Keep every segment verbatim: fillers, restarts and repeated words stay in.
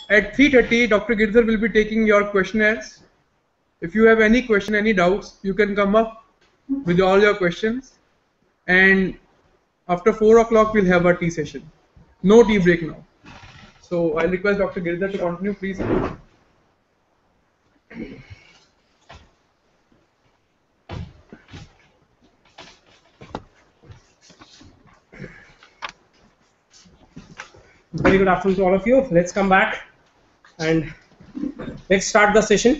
At three thirty, Doctor Girdhar will be taking your questionnaires. If you have any question, any doubts, you can come up with all your questions. And after four o'clock, we'll have our tea session. No tea break now. So I'll request Doctor Girdhar to continue, please. Very good afternoon to all of you. Let's come back and let's start the session.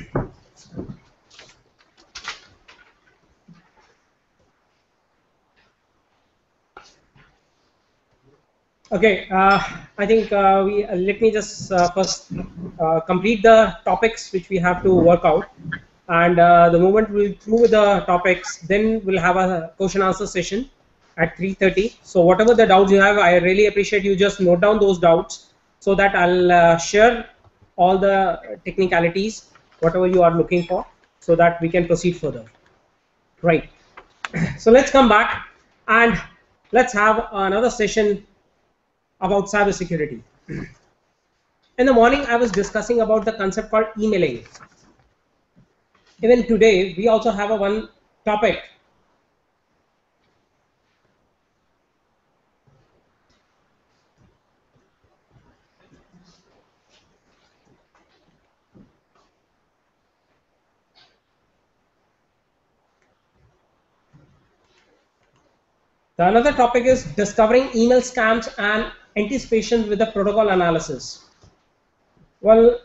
Okay, uh, I think uh, we uh, let me just uh, first uh, complete the topics which we have to work out, and uh, the moment we're through with the topics, then we'll have a question answer session at three thirty. So whatever the doubts you have, I really appreciate you just note down those doubts so that I'll uh, share all the technicalities, whatever you are looking for, so that we can proceed further. Right. So let's come back and let's have another session about cybersecurity. In the morning, I was discussing about the concept called emailing. Even today, we also have a one topic. The another topic is discovering email scams and anticipation with the protocol analysis. Well,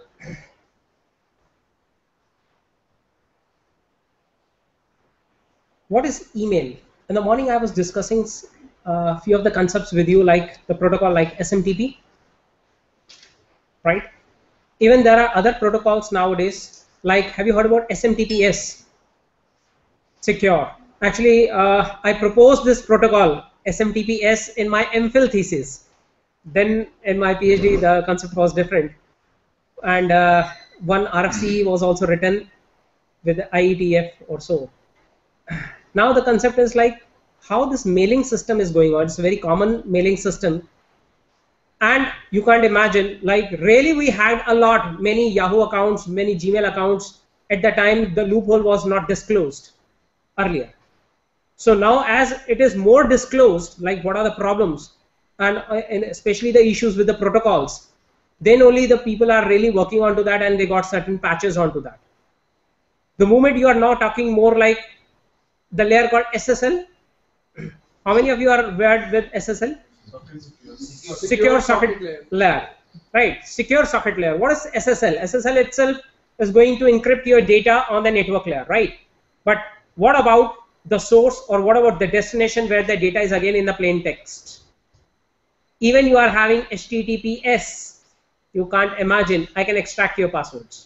what is email? In the morning, I was discussing a uh, few of the concepts with you, like the protocol like S M T P, right? Even there are other protocols nowadays, like, have you heard about S M T P S? Secure. Actually, uh, I proposed this protocol, S M T P S, in my MPhil thesis. Then in my PhD, the concept was different. And uh, one R F C was also written with I E T F or so. Now the concept is like how this mailing system is going on. It's a very common mailing system. And you can't imagine, like really we had a lot, many Yahoo accounts, many Gmail accounts. At the time, the loophole was not disclosed earlier. So now as it is more disclosed, like what are the problems and, uh, and especially the issues with the protocols, then only the people are really working onto that and they got certain patches onto that. The moment you are now talking more like the layer called S S L, how many of you are aware with S S L? Secure, Secure socket, socket layer. layer. Right, secure socket layer. What is S S L? S S L itself is going to encrypt your data on the network layer, right? But what about the source, or what about the destination where the data is again in the plain text? Even you are having H T T P S, you can't imagine I can extract your passwords,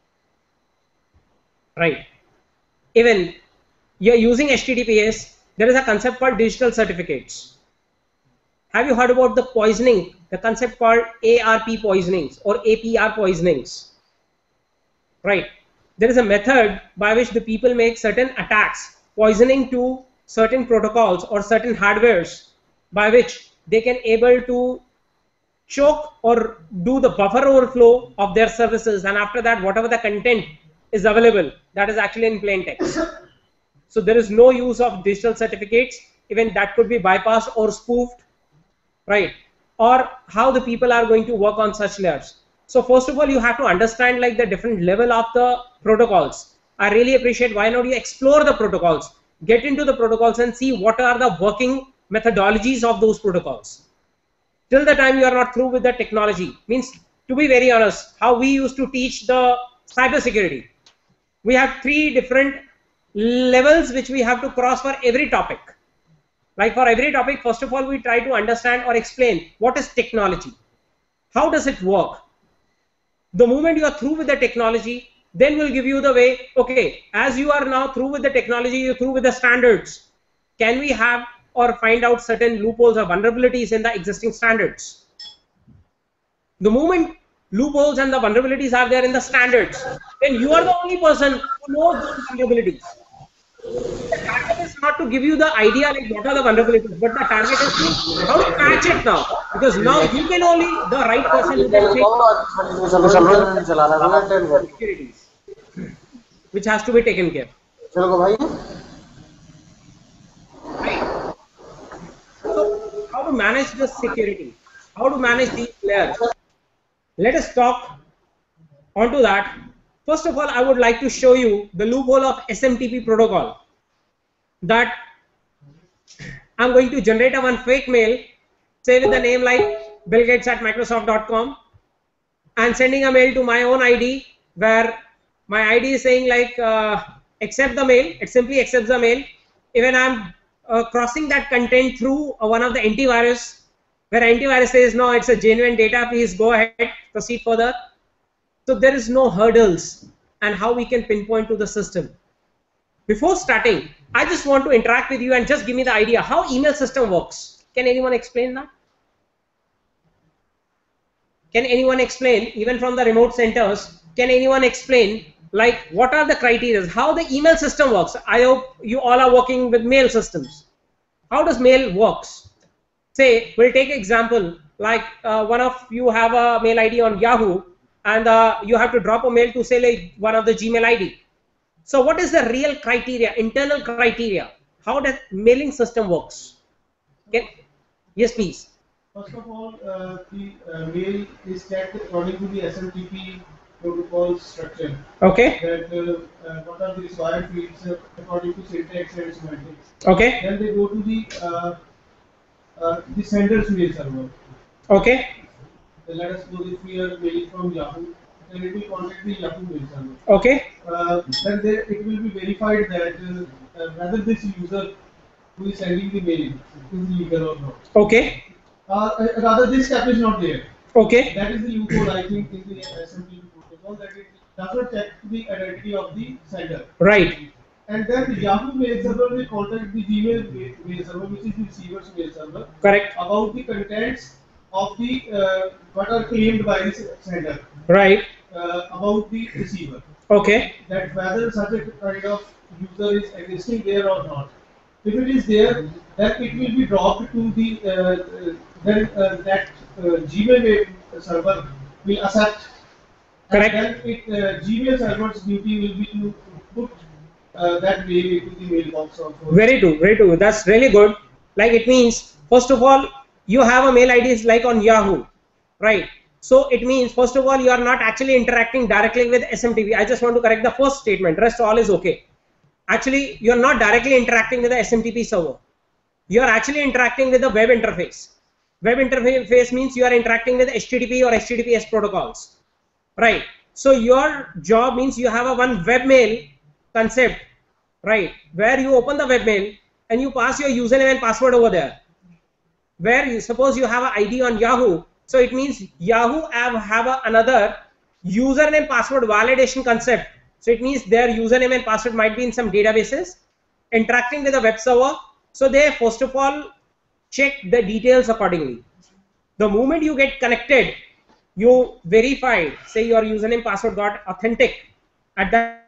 right? Even you're using H T T P S, there is a concept called digital certificates. Have you heard about the poisoning, the concept called A R P poisonings or A P R poisonings, right? There is a method by which the people make certain attacks, poisoning to certain protocols or certain hardwares, by which they can able to choke or do the buffer overflow of their services, and after that whatever the content is available, that is actually in plain text. So there is no use of digital certificates, even that could be bypassed or spoofed, right? Or how the people are going to work on such layers. So first of all, you have to understand like the different level of the protocols. I really appreciate, why not you explore the protocols, get into the protocols and see what are the working methodologies of those protocols. Till the time you are not through with the technology, means, to be very honest, how we used to teach the cybersecurity, we have three different levels which we have to cross for every topic. Like for every topic, first of all, we try to understand or explain what is technology, how does it work. The moment you are through with the technology, then we'll give you the way, okay, as you are now through with the technology, you're through with the standards. Can we have or find out certain loopholes or vulnerabilities in the existing standards? The moment loopholes and the vulnerabilities are there in the standards, then you are the only person who knows those vulnerabilities. The target is not to give you the idea like what are the vulnerabilities, but the target is to how to patch it now. Because now you can only the right person who can check securities, which has to be taken care. Right. So how to manage the security? How to manage these layers? Let us talk onto that. First of all, I would like to show you the loophole of S M T P protocol. That I'm going to generate a one fake mail, say with the name like Bill Gates at Microsoft dot com, and sending a mail to my own I D where my I D is saying like uh, accept the mail. It simply accepts the mail. Even I'm uh, crossing that content through uh, one of the antivirus, where antivirus says no, it's a genuine data. Please go ahead, proceed further. So there is no hurdles and how we can pinpoint to the system. Before starting, I just want to interact with you and just give me the idea how email system works. Can anyone explain that? Can anyone explain, even from the remote centers, can anyone explain like what are the criteria, how the email system works? I hope you all are working with mail systems. How does mail works? Say, we'll take example, like uh, one of you have a mail I D on Yahoo and uh, you have to drop a mail to say like one of the Gmail I D. So what is the real criteria, internal criteria? How does mailing system works? Can, yes, please. First of all, uh, the uh, mail is checked according to the S M T P protocol structure. Okay. That uh, uh, what are the required fields uh, according to syntax and semantics. Okay. Then they go to the uh, uh, the sender's mail server. Okay. So let us go if we are mailing from Yahoo, then it will contact the Yahoo mail server. Okay. Uh, then there, it will be verified that uh, uh, whether this user who is sending the mail is legal or not. Okay. Uh, rather, this step is not there. Okay. That is the loophole, I think, in the S M T P protocol, that it does not check the identity of the sender. Right. And then the Yahoo mail server will contact the Gmail mail server, which is the receiver's mail server, correct, about the contents of the uh, what are claimed by the sender. Right. Uh, about the receiver. Okay. That whether such a kind of user is existing there or not. If it is there, then it will be dropped to the uh, uh, then uh, that uh, Gmail server will accept. Correct. And then it, uh, Gmail server's duty will be to put uh, that mail into the mailbox of. Very true. Very true. That's really good. Like it means, first of all, you have a mail I D like on Yahoo, right? So it means, first of all, you are not actually interacting directly with S M T P. I just want to correct the first statement. Rest all is okay. Actually, you are not directly interacting with the S M T P server. You are actually interacting with the web interface. Web interface means you are interacting with H T T P or H T T P S protocols, right? So your job means you have a one webmail concept, right? Where you open the webmail and you pass your username and password over there. Where you suppose you have an I D on Yahoo, so it means Yahoo have, have a, another username password validation concept. So it means their username and password might be in some databases, interacting with the web server. So they first of all check the details accordingly. The moment you get connected, you verify, say your username password got authentic at that,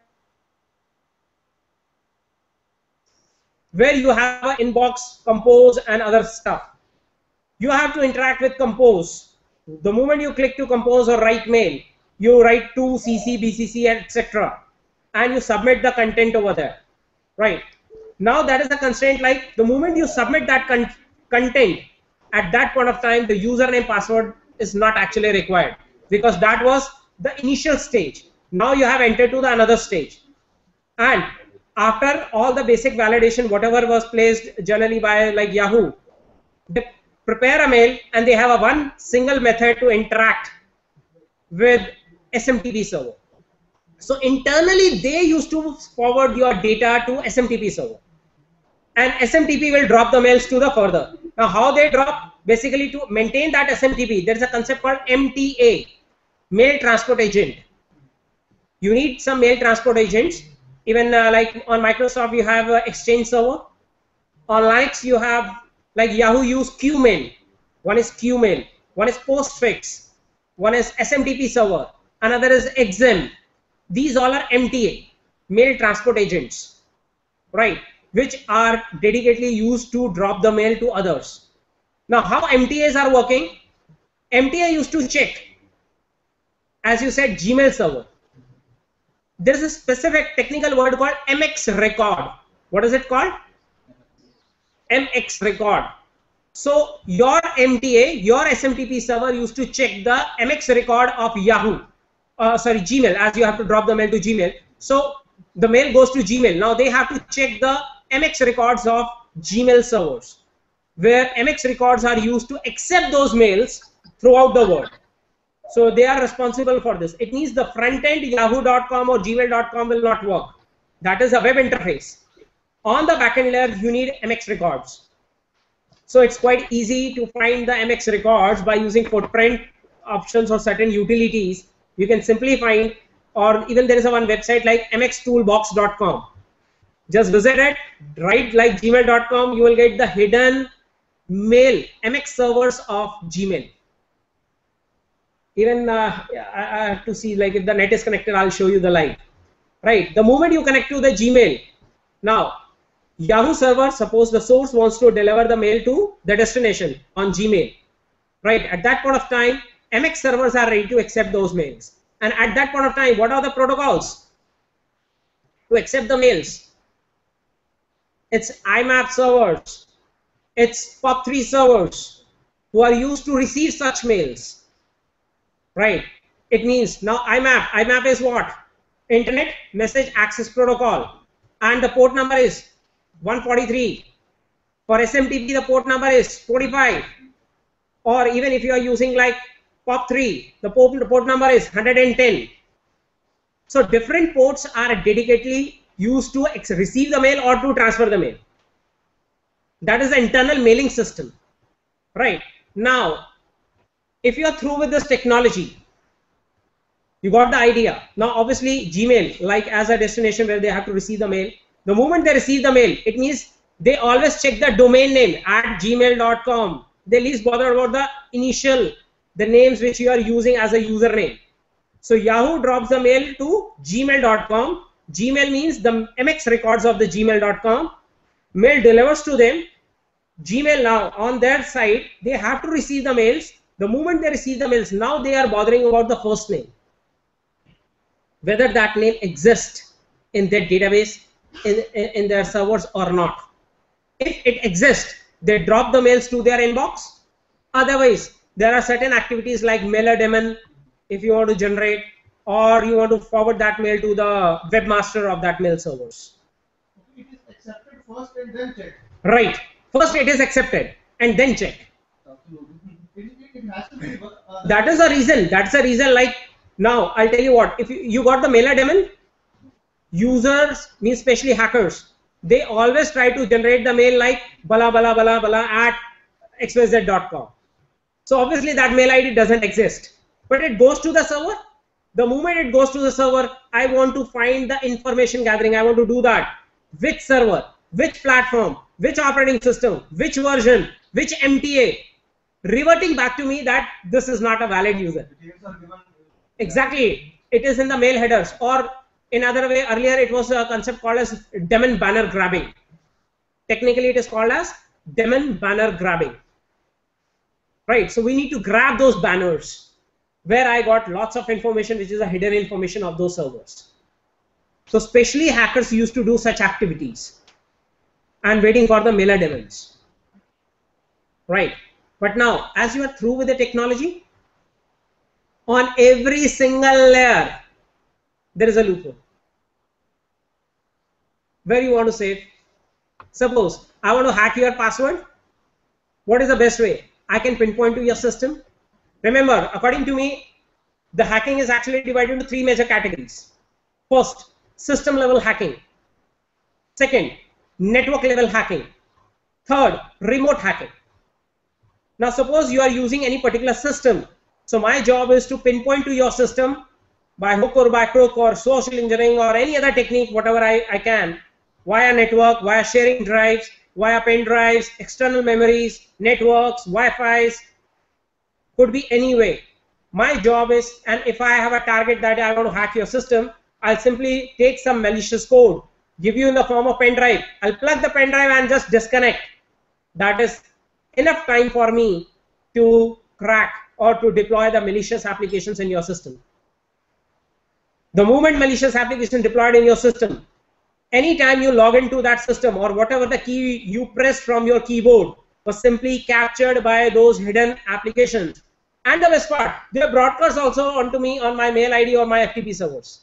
where you have an inbox, compose and other stuff. You have to interact with compose. The moment you click to compose or write mail, you write to C C, B C C, et cetera, and you submit the content over there, right? Now that is a constraint. Like the moment you submit that con content, at that point of time, the username password is not actually required, because that was the initial stage. Now you have entered to the another stage, and after all the basic validation, whatever was placed generally by like Yahoo, they prepare a mail and they have a one single method to interact with S M T P server. So internally they used to forward your data to S M T P server, and S M T P will drop the mails to the further. Now how they drop? Basically to maintain that S M T P, there is a concept called M T A, mail transport agent. You need some mail transport agents. Even uh, like on Microsoft you have uh, Exchange server. On Linux you have like Yahoo use Qmail. One is Qmail, one is Postfix, one is S M T P server, another is Exim. These all are M T A, mail transport agents, right? Which are dedicatedly used to drop the mail to others. Now, how M T As are working? M T A used to check, as you said, Gmail server. There is a specific technical word called M X record. What is it called? M X record. So your M T A, your S M T P server used to check the M X record of Yahoo, uh, sorry, Gmail, as you have to drop the mail to Gmail. So the mail goes to Gmail. Now they have to check the M X records of Gmail servers, where M X records are used to accept those mails throughout the world. So they are responsible for this. It means the front end yahoo dot com or gmail dot com will not work. That is a web interface. On the backend layer, you need M X records. So it's quite easy to find the M X records by using footprint options or certain utilities. You can simply find, or even there is a one website like m x toolbox dot com. Just visit it, write like gmail dot com, you will get the hidden mail M X servers of Gmail. Even uh, I, I have to see, like if the net is connected, I'll show you the live. Right, the moment you connect to the Gmail, now Yahoo server, suppose the source wants to deliver the mail to the destination on Gmail. Right, at that point of time, M X servers are ready to accept those mails. And at that point of time, what are the protocols to accept the mails? It's I map servers, it's P O P three servers who are used to receive such mails. Right, it means now I map, I map is what? Internet Message Access Protocol, and the port number is one forty-three. For S M T P, the port number is forty-five. Or even if you are using like P O P three, the port, the port number is one hundred ten. So different ports are dedicatedly used to receive the mail or to transfer the mail. That is the internal mailing system. Right, now if you are through with this technology, you got the idea. Now obviously Gmail, like as a destination where they have to receive the mail, the moment they receive the mail, it means they always check the domain name at gmail dot com. They least bother about the initial, the names which you are using as a username. So Yahoo drops the mail to gmail dot com. Gmail means the M X records of the gmail dot com. Mail delivers to them. Gmail now on their side, they have to receive the mails. The moment they receive the mails, now they are bothering about the first name, whether that name exists in their database, in, in, in their servers or not. If it exists, they drop the mails to their inbox. Otherwise, there are certain activities like mailer daemon, if you want to generate, or you want to forward that mail to the webmaster of that mail servers. It is accepted first and then checked. Right. First it is accepted and then checked. It, it has to be, uh, That is the reason. That's the reason. Like now, I'll tell you what. If you, you got the mailer daemon, users, means especially hackers, they always try to generate the mail like bala bala bala bala at x y z dot com. So obviously that mail I D doesn't exist, but it goes to the server. The moment it goes to the server, I want to find the information gathering. I want to do that. Which server, which platform, which operating system, which version, which M T A, reverting back to me that this is not a valid user. Exactly. It is in the mail headers, or in other way, earlier it was a concept called as daemon banner grabbing. Technically it is called as daemon banner grabbing. Right. So we need to grab those banners where I got lots of information which is a hidden information of those servers. So especially hackers used to do such activities and waiting for the mailer daemons. Right. But now, as you are through with the technology, on every single layer, there is a loophole. Where you want to save? Suppose I want to hack your password. What is the best way? I can pinpoint to your system. Remember, according to me, the hacking is actually divided into three major categories. First, system level hacking. Second, network level hacking. Third, remote hacking. Now suppose you are using any particular system. So my job is to pinpoint to your system by hook or by crook or social engineering or any other technique, whatever I, I can, via network, via sharing drives, via pen drives, external memories, networks, Wi-Fi's, could be any way. My job is, and if I have a target that I want to hack your system, I'll simply take some malicious code, give you in the form of pen drive. I'll plug the pen drive and just disconnect. That is enough time for me to crack or to deploy the malicious applications in your system. The moment malicious application deployed in your system, anytime you log into that system or whatever the key you pressed from your keyboard was simply captured by those hidden applications. And the best part, they broadcast also onto me on my mail I D or my F T P servers.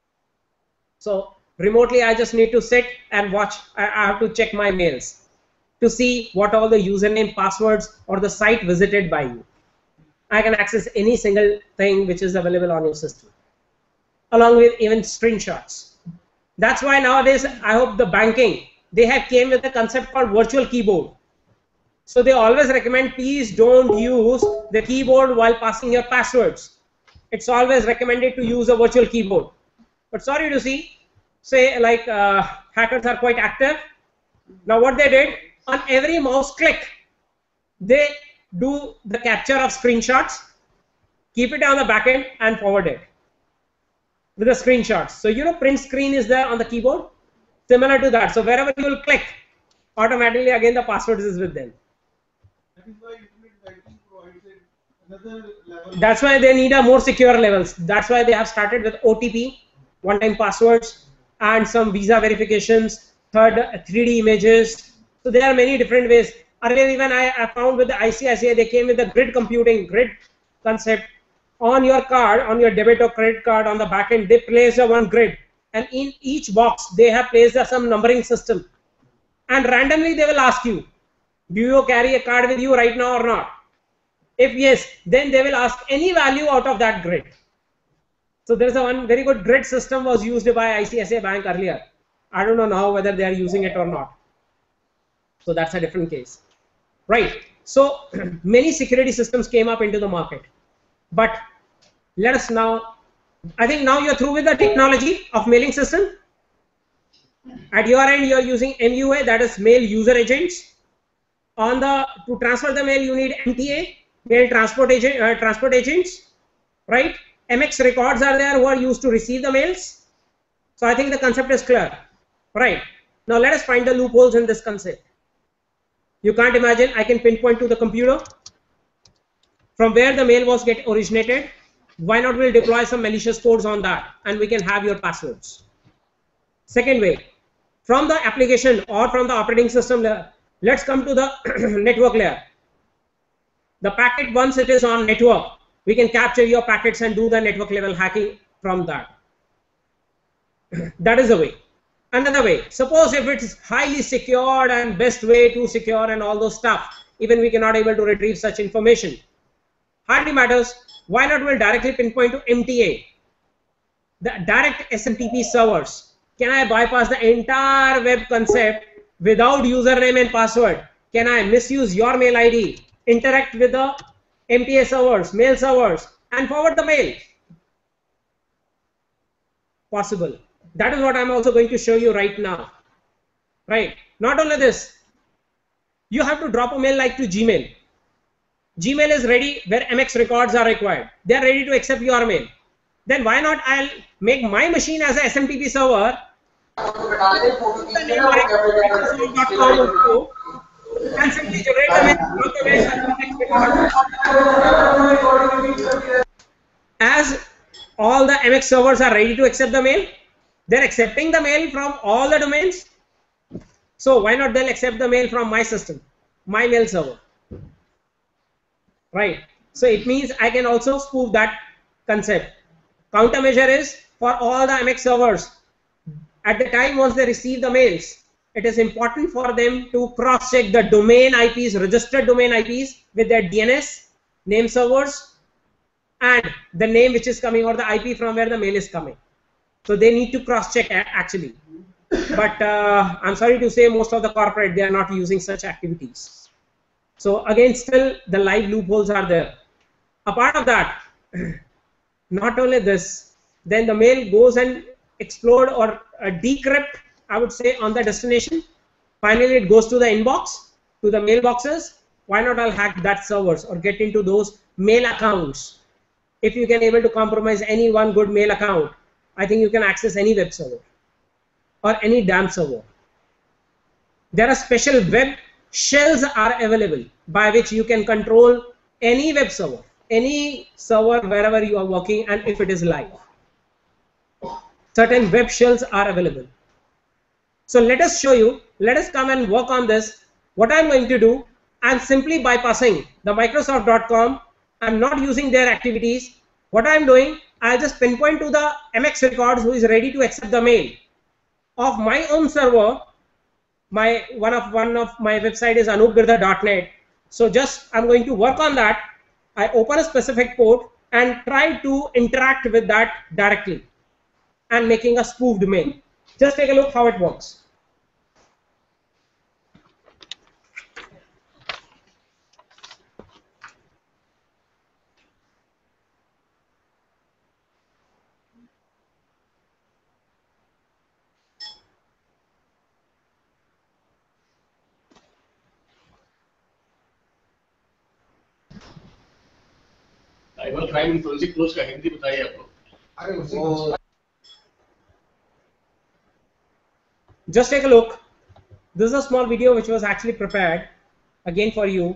So remotely, I just need to sit and watch. I have to check my mails to see what all the username, passwords, or the site visited by you. I can access any single thing which is available on your system, along with even screenshots. That's why nowadays, I hope the banking, they have came with a concept called virtual keyboard. So they always recommend, please don't use the keyboard while passing your passwords. It's always recommended to use a virtual keyboard. But sorry to see, say like uh, hackers are quite active. Now what they did, on every mouse click, they do the capture of screenshots, keep it on the back end and forward it with the screenshots. So you know print screen is there on the keyboard, similar to that. So wherever you will click, automatically again the password is with them. That is why internet banking provides another level. That's why they need a more secure levels. That's why they have started with O T P, one-time passwords, and some visa verifications, third three D images. So there are many different ways. Earlier even I, I found with the I C I C I, they came with the grid computing, grid concept. On your card, on your debit or credit card, on the back end, they place a one grid. And in each box, they have placed a, some numbering system. And randomly they will ask you, do you carry a card with you right now or not? If yes, then they will ask any value out of that grid. So there is a one very good grid system was used by I C I C I Bank earlier. I don't know now whether they are using it or not. So that's a different case. Right. So many security systems came up into the market. But let us now, I think now you're through with the technology of mailing system. At your end, you're using M U A, that is mail user agents. On the, to transfer the mail, you need M T A, mail transport agent, uh, transport agents, right? M X records are there who are used to receive the mails. So I think the concept is clear, right? Now let us find the loopholes in this concept. You can't imagine, I can pinpoint to the computer from where the mail was get originated. Why not we'll deploy some malicious codes on that and we can have your passwords. Second way, from the application or from the operating system layer, let's come to the network layer. The packet, once it is on network, we can capture your packets and do the network level hacking from that. That is the way. Another way, suppose if it's highly secured and best way to secure and all those stuff, even we cannot able to retrieve such information. Hardly matters. Why not we'll directly pinpoint to M T A, the direct S M T P servers. Can I bypass the entire web concept without username and password? Can I misuse your mail I D, interact with the M T A servers, mail servers, and forward the mail? Possible. That is what I'm also going to show you right now. Right. Not only this, you have to drop a mail like to Gmail. Gmail is ready where M X records are required. They are ready to accept your mail. Then why not I'll make my machine as a S M T P server, the name and simply generate the mail. As all the M X servers are ready to accept the mail, they're accepting the mail from all the domains. So why not they'll accept the mail from my system, my mail server. Right. So it means I can also spoof that concept. Countermeasure is for all the M X servers. At the time once they receive the mails, it is important for them to cross-check the domain I Ps, registered domain I Ps with their D N S, name servers, and the name which is coming or the I P from where the mail is coming. So they need to cross-check actually. But uh, I'm sorry to say most of the corporate, they are not using such activities. So again, still the live loopholes are there. Apart of that, not only this, then the mail goes and explode or uh, decrypt, I would say, on the destination. Finally, it goes to the inbox, to the mailboxes. Why not I'll hack that servers or get into those mail accounts? If you can able to compromise any one good mail account, I think you can access any web server or any damn server. There are special web shells are available by which you can control any web server, any server wherever you are working, and if it is live. Certain web shells are available. So let us show you, let us come and work on this. What I'm going to do, I'm simply bypassing the Microsoft dot com. I'm not using their activities. What I'm doing, I'll just pinpoint to the M X records who is ready to accept the mail of my own server. My one of one of my website is anup girdhar dot net. So just I'm going to work on that. I open a specific port and try to interact with that directly and making a spoofed mail. Just take a look how it works. I was trying to forensic close का हिंदी बताइए आप लोग. Just take a look. This is a small video which was actually prepared again for you,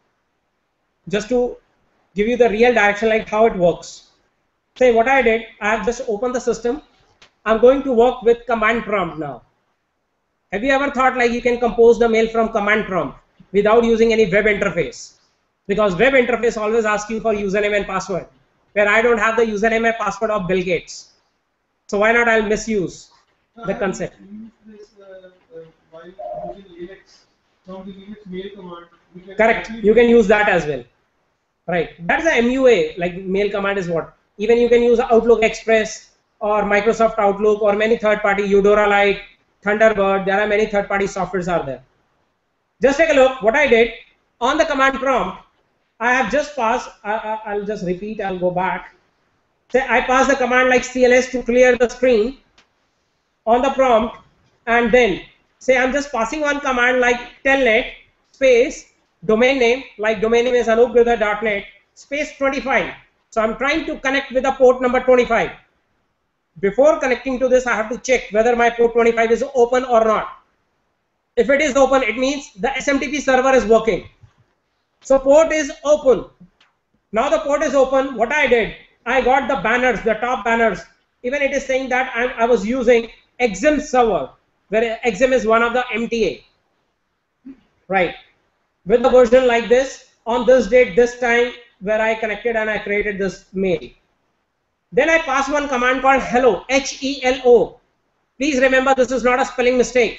just to give you the real direction, like how it works. Say what I did, I have just opened the system. I'm going to work with command prompt now. Have you ever thought like you can compose the mail from command prompt without using any web interface? Because web interface always asks you for username and password, where I don't have the username and password of Bill Gates. So why not I'll misuse the concept. This, uh, uh, while using Linux, from the Linux mail command, we can Correct. You can use that as well. Right. That's the M U A. Like mail command is what. Even you can use Outlook Express or Microsoft Outlook or many third-party Eudora Lite, Thunderbird. There are many third-party softwares are there. Just take a look. What I did on the command prompt, I have just passed. I, I, I'll just repeat. I'll go back. Say I pass the command like C L S to clear the screen on the prompt, and then say I'm just passing one command like telnet space domain name, like domain name is anup girdhar dot net space twenty-five. So I'm trying to connect with the port number twenty-five. Before connecting to this, I have to check whether my port twenty-five is open or not. If it is open, it means the S M T P server is working. So port is open. Now the port is open. What I did, I got the banners, the top banners. Even it is saying that I'm, I was using Exim server, where Exim is one of the M T A. Right. With the version like this, on this date, this time, where I connected and I created this mail. Then I pass one command called hello, H E L O. Please remember, this is not a spelling mistake.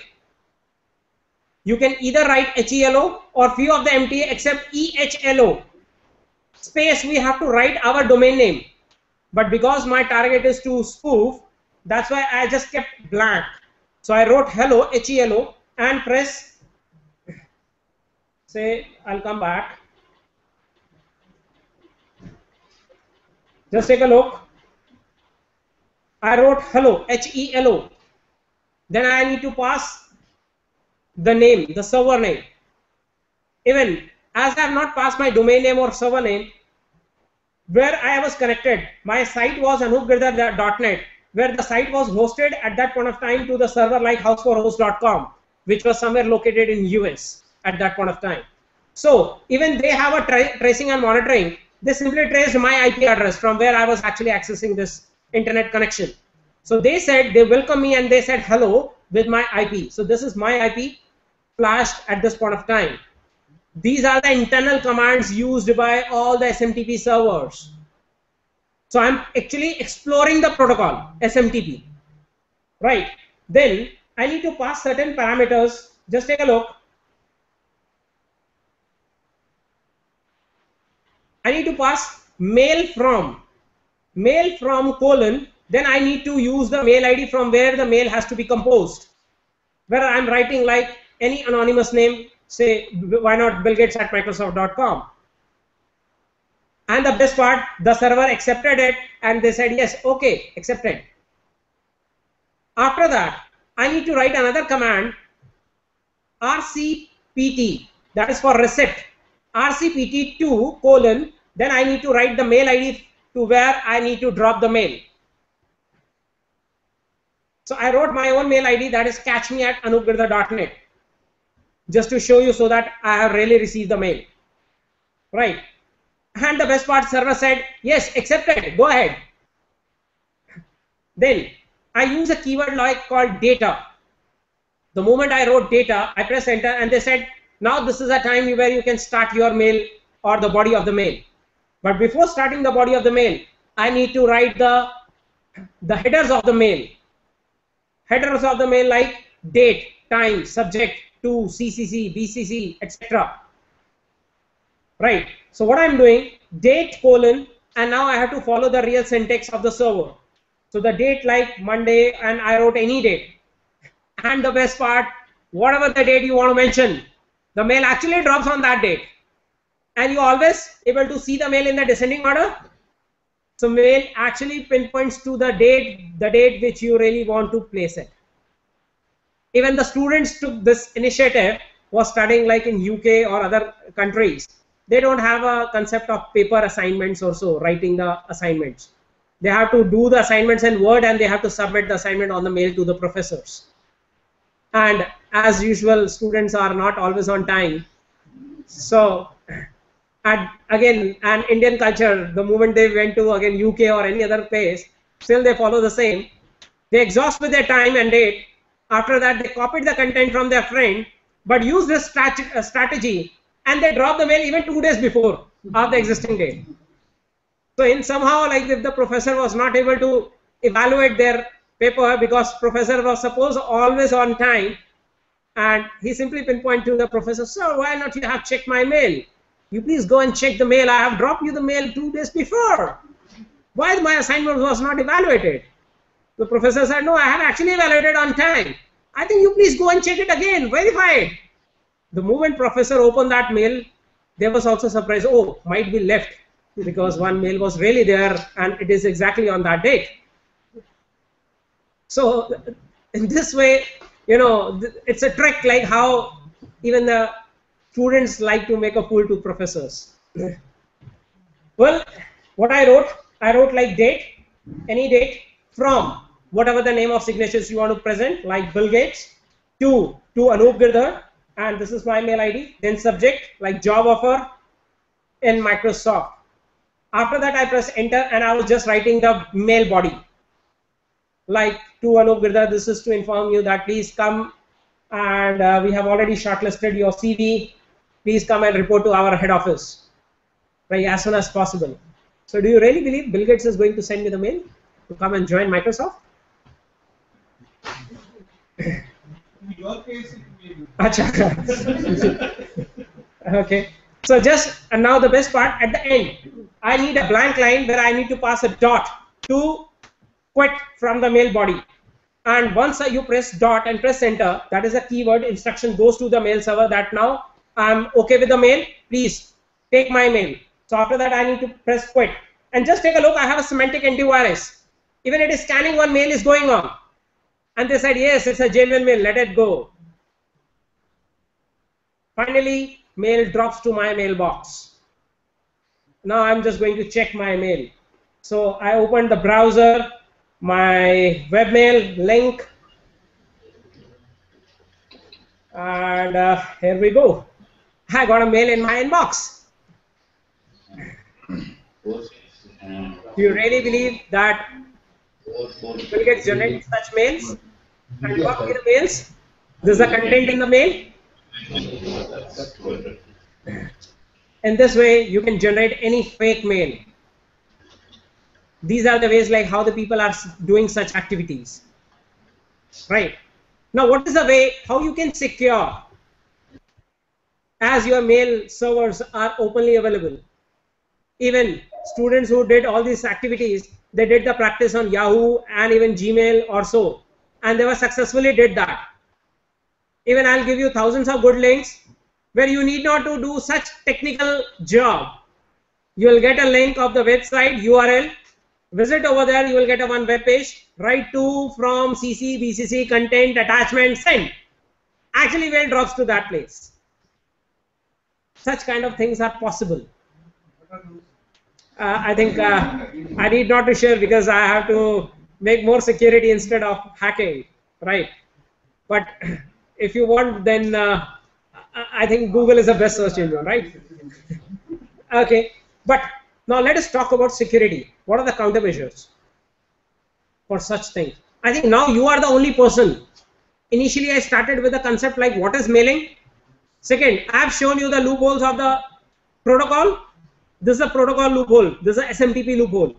You can either write H E L O or few of the M T A except E H L O. Space, we have to write our domain name. But because my target is to spoof, that's why I just kept blank. So I wrote hello, H E L O, and press, say, I'll come back. Just take a look. I wrote hello, H E L O. Then I need to pass the name, the server name. Even as I have not passed my domain name or server name, where I was connected, my site was anup girdhar dot net, where the site was hosted at that point of time to the server like house for host dot com, which was somewhere located in U S at that point of time. So even they have a tra tracing and monitoring. They simply traced my I P address from where I was actually accessing this internet connection. So they said they welcome me and they said hello with my I P. So this is my I P flashed at this point of time. These are the internal commands used by all the S M T P servers. So I'm actually exploring the protocol S M T P. Right. Then I need to pass certain parameters. Just take a look. I need to pass mail from, mail from colon, then I need to use the mail I D from where the mail has to be composed. Where I'm writing like any anonymous name, say why not Bill Gates at Microsoft dot com. And the best part, the server accepted it and they said yes, okay, accepted. After that, I need to write another command, R C P T, that is for receipt, R C P T two colon, then I need to write the mail I D to where I need to drop the mail. So I wrote my own mail I D, that is catch me at anup girdhar dot net. just to show you so that I have really received the mail, right? And the best part, server said, yes, accepted, go ahead. Then I use a keyword like called data. The moment I wrote data, I press enter and they said, now this is a time where you can start your mail or the body of the mail. But before starting the body of the mail, I need to write the, the headers of the mail. Headers of the mail like date, time, subject, to, C C C, B C C, et cetera. Right. So what I'm doing, date colon, and now I have to follow the real syntax of the server. So the date like Monday, and I wrote any date. And the best part, whatever the date you want to mention, the mail actually drops on that date. And you always able to see the mail in the descending order. So mail actually pinpoints to the date, the date which you really want to place it. Even the students took this initiative, was studying like in U K or other countries. They don't have a concept of paper assignments or so, writing the assignments. They have to do the assignments in Word and they have to submit the assignment on the mail to the professors. And as usual, students are not always on time. So, and again, an Indian culture, the moment they went to again U K or any other place, still they follow the same. They exhaust with their time and date. After that, they copied the content from their friend, but use this strat uh, strategy, and they drop the mail even two days before of the existing date. So in somehow, like if the professor was not able to evaluate their paper because professor was supposed always on time, and he simply pinpoint to the professor, sir, why not you have checked my mail? You please go and check the mail. I have dropped you the mail two days before. Why my assignment was not evaluated? The professor said, no, I have actually evaluated on time. I think you please go and check it again, verify it. The moment professor opened that mail, they was also surprised, oh, might be left, because one mail was really there and it is exactly on that date. So in this way, you know, it's a trick like how even the students like to make a fool to professors. Well, what I wrote, I wrote like date, any date, from whatever the name of signatures you want to present, like Bill Gates, to, to Anup Girdhar, and this is my mail I D, then subject, like job offer in Microsoft. After that, I press enter and I was just writing the mail body. Like to Anup Girdhar, this is to inform you that please come and uh, we have already shortlisted your C V. Please come and report to our head office, right, as soon as possible. So do you really believe Bill Gates is going to send me the mail to come and join Microsoft? In your case, it may be. Achha. Okay. So just, and now the best part, at the end, I need a blank line where I need to pass a dot to quit from the mail body. And once you press dot and press enter, that is a keyword, instruction goes to the mail server that now I'm okay with the mail, please take my mail. So after that, I need to press quit. And just take a look, I have a semantic antivirus. Even it is scanning one mail is going on. And they said, yes, it's a genuine mail, let it go. Finally, mail drops to my mailbox. Now I'm just going to check my mail. So I opened the browser, my webmail link, and uh, here we go. I got a mail in my inbox. Do you really believe that Bill Gates generates such mails? And what are the mails? This is the content in the mail. In this way, you can generate any fake mail. These are the ways like how the people are doing such activities. Right. Now, what is the way how you can secure as your mail servers are openly available? Even students who did all these activities, they did the practice on Yahoo and even Gmail or so, and they were successfully did that. Even I'll give you thousands of good links where you need not to do such technical job. You will get a link of the website U R L. Visit over there, you will get a one web page. Write to, from, C C, B C C, content, attachment, send. Actually, mail drops to that place. Such kind of things are possible. Uh, I think uh, I need not to share because I have to make more security instead of hacking, right? But if you want, then uh, I think Google is the best search engine, right? Okay, but now let us talk about security. What are the countermeasures for such things? I think now you are the only person. Initially, I started with a concept like what is mailing. Second, I have shown you the loopholes of the protocol. This is a protocol loophole. This is a S M T P loophole.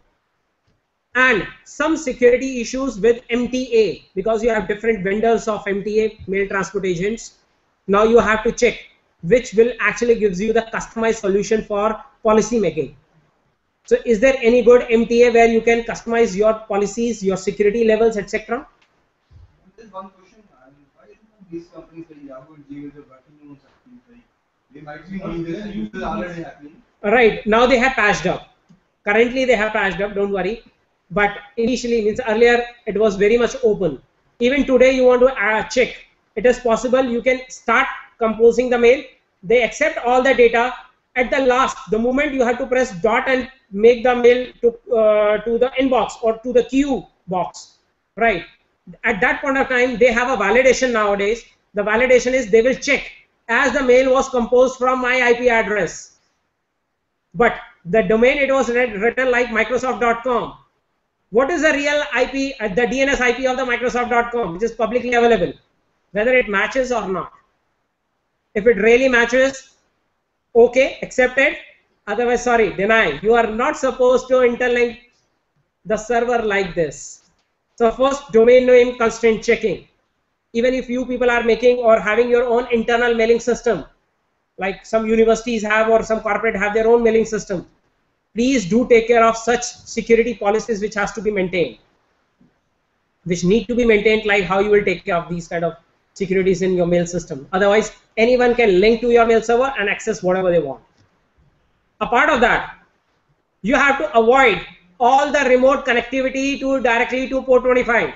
And some security issues with M T A, because you have different vendors of M T A, mail transport agents. Now you have to check which will actually gives you the customized solution for policy making. So is there any good M T A where you can customize your policies, your security levels, et cetera? There's one question. I mean, why isn't these companies like Yahoo and Gmail are working on such things? Like, they might be knowing this, and this is already happening. Right, now they have patched up. Currently they have patched up, don't worry. But initially, means earlier, it was very much open. Even today, you want to uh, check. It is possible you can start composing the mail. They accept all the data. At the last, the moment you have to press dot and make the mail to, uh, to the inbox or to the queue box. Right. At that point of time, they have a validation nowadays. The validation is they will check as the mail was composed from my I P address. But the domain, it was written like Microsoft dot com. What is the real I P, uh, the D N S I P of the Microsoft dot com, which is publicly available, whether it matches or not? If it really matches, okay, accept it. Otherwise, sorry, deny. You are not supposed to interlink the server like this. So first, domain name constraint checking. Even if you people are making or having your own internal mailing system, like some universities have or some corporate have their own mailing system, please do take care of such security policies which has to be maintained, which need to be maintained, like how you will take care of these kind of securities in your mail system. Otherwise, anyone can link to your mail server and access whatever they want. Apart of that, you have to avoid all the remote connectivity to directly to port twenty-five.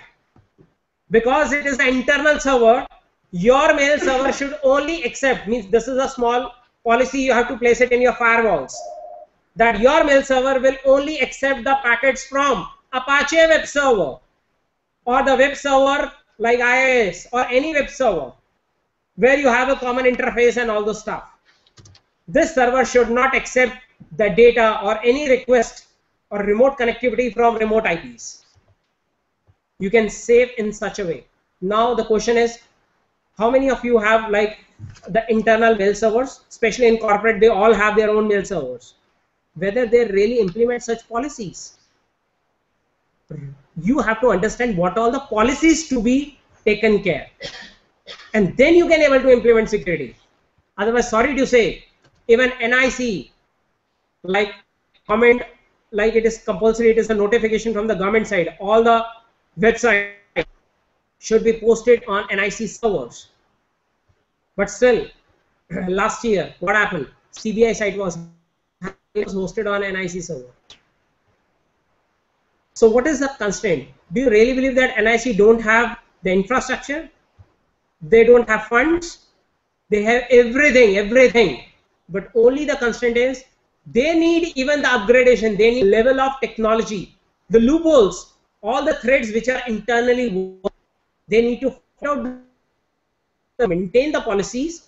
Because it is an internal server, your mail server should only accept, means this is a small policy, you have to place it in your firewalls, that your mail server will only accept the packets from Apache web server or the web server like I I S or any web server where you have a common interface and all those stuff. This server should not accept the data or any request or remote connectivity from remote I Ps. You can save in such a way. Now the question is, how many of you have like the internal mail servers, especially in corporate, they all have their own mail servers. Whether they really implement such policies. You have to understand what all the policies to be taken care. And then you can able to implement security. Otherwise, sorry to say, even N I C, like comment, like it is compulsory, it is a notification from the government side. All the websites should be posted on N I C servers. But still, last year, what happened? C B I site was was hosted on N I C server. So what is the constraint? Do you really believe that N I C don't have the infrastructure? They don't have funds? They have everything, everything. But only the constraint is they need even the upgradation. They need level of technology. The loopholes, all the threads which are internally working, they need to find out, maintain the policies,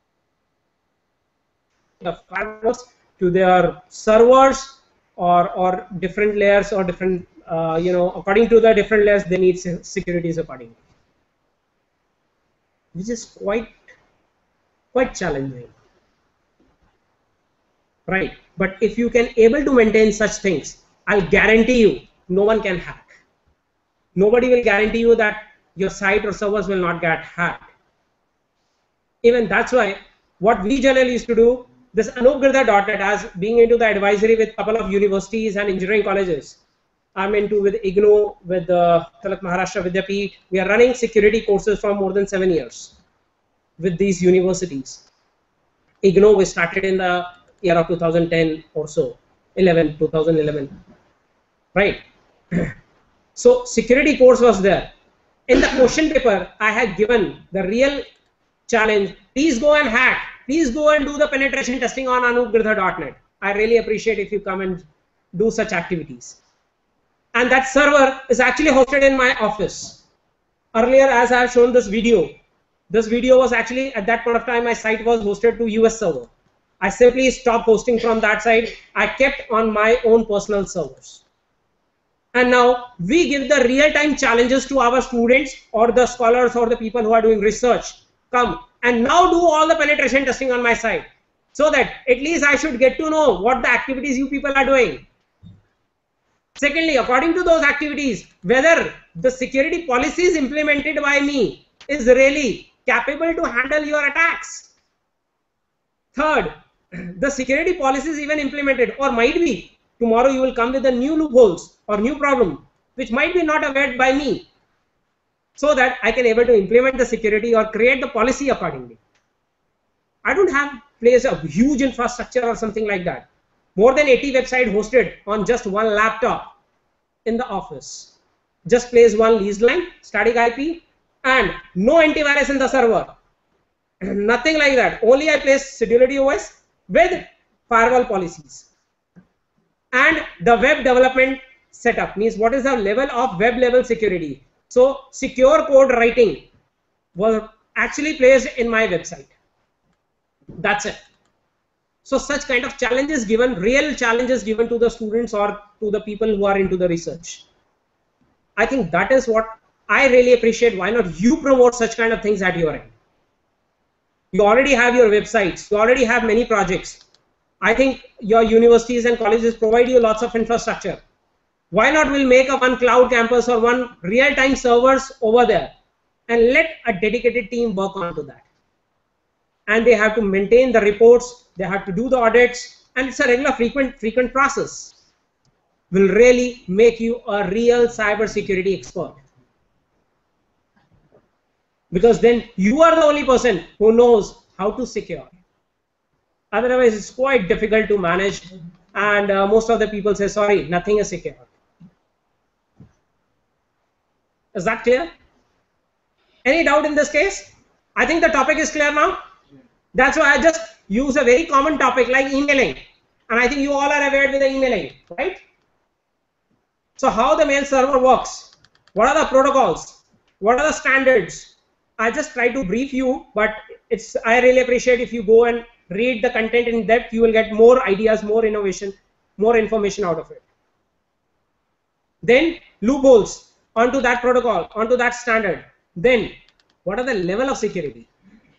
the firewalls to their servers or or different layers or different uh, you know, according to the different layers they need securities accordingly, which is quite quite challenging, right? But if you can able to maintain such things, I'll guarantee you no one can hack. Nobody will guarantee you that your site or servers will not get hacked. Even that's why what we generally used to do, this Anup Girdhar dot net, as being into the advisory with a couple of universities and engineering colleges. I'm into with I G N O, with the Talak Maharashtra Vidyapeeth. We are running security courses for more than seven years with these universities. I G N O we started in the year of two thousand ten or so, eleven, two thousand eleven, right? So security course was there. In the question paper, I had given the real challenge. Please go and hack. Please go and do the penetration testing on Anup Girdhar dot net. I really appreciate if you come and do such activities. And that server is actually hosted in my office. Earlier, as I have shown this video, This video was actually, at that point of time, my site was hosted to U S server. I simply stopped hosting from that side. I kept on my own personal servers. And now we give the real-time challenges to our students or the scholars or the people who are doing research. Come and now do all the penetration testing on my site, so that at least I should get to know what the activities you people are doing. Secondly, according to those activities, whether the security policies implemented by me is really capable to handle your attacks. Third, the security policies even implemented, or might be tomorrow you will come with the new loopholes or new problem which might be not aware by me, so that I can able to implement the security or create the policy accordingly. I don't have place a huge infrastructure or something like that. More than eighty websites hosted on just one laptop in the office. Just place one leased line, static I P, and no antivirus in the server. Nothing like that. Only I place Sedulity O S with firewall policies. And the web development setup means what is the level of web level security. So secure code writing was actually placed in my website. That's it. So such kind of challenges given, real challenges given to the students or to the people who are into the research. I think that is what I really appreciate. Why not you promote such kind of things at your end? You already have your websites. You already have many projects. I think your universities and colleges provide you lots of infrastructure. Why not we'll make a one cloud campus or one real-time servers over there and let a dedicated team work onto that. And they have to maintain the reports, they have to do the audits, and it's a regular frequent frequent process. Will really make you a real cyber security expert. Because then you are the only person who knows how to secure. Otherwise, it's quite difficult to manage, and uh, most of the people say, sorry, nothing is secure. Is that clear? Any doubt in this case? I think the topic is clear now. That's why I just use a very common topic like emailing. And I think you all are aware with the emailing, right? So how the mail server works? What are the protocols? What are the standards? I just try to brief you, but it's I really appreciate if you go and read the content in depth. You will get more ideas, more innovation, more information out of it. Then loopholes onto that protocol, onto that standard. Then what are the level of security?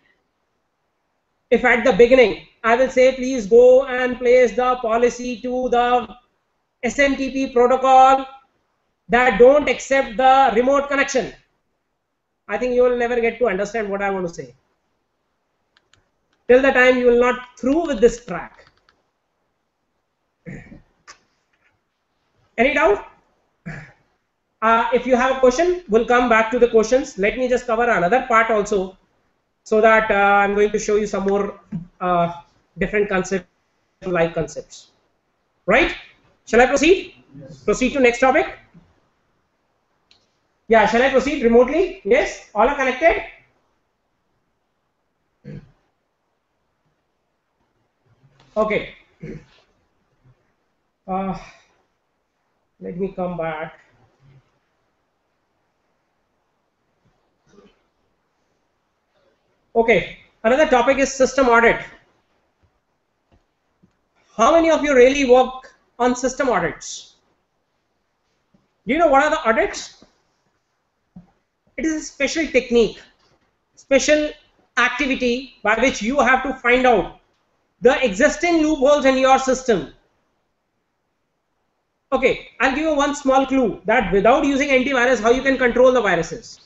If at the beginning I will say please go and place the policy to the S M T P protocol that don't accept the remote connection, I think you will never get to understand what I want to say. Till the time you will not through with this track. Any doubt? Uh, if you have a question, we'll come back to the questions. Let me just cover another part also, so that uh, I'm going to show you some more uh, different concepts, like concepts. Right? Shall I proceed? Yes. Proceed to next topic. Yeah, shall I proceed remotely? Yes? All are connected? Okay. Uh, let me come back. Okay, another topic is system audit. How many of you really work on system audits? Do you know what are the audits? It is a special technique, special activity by which you have to find out the existing loopholes in your system. Okay, I'll give you one small clue that without using antivirus, how you can control the viruses.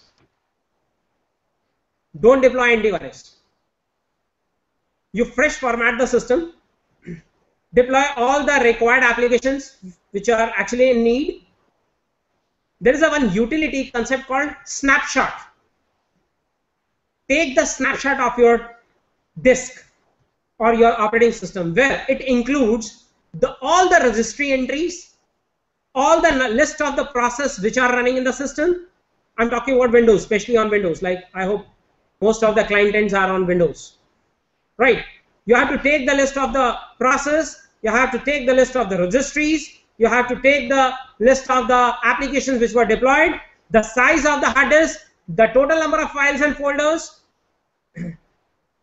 Don't deploy antivirus. You fresh format the system, deploy all the required applications which are actually in need. There is a one utility concept called snapshot. Take the snapshot of your disk or your operating system, where it includes the all the registry entries, all the list of the process which are running in the system. I'm talking about Windows, especially on Windows, like I hope most of the client ends are on Windows, right? You have to take the list of the process, you have to take the list of the registries, you have to take the list of the applications which were deployed, the size of the hard disk, the total number of files and folders,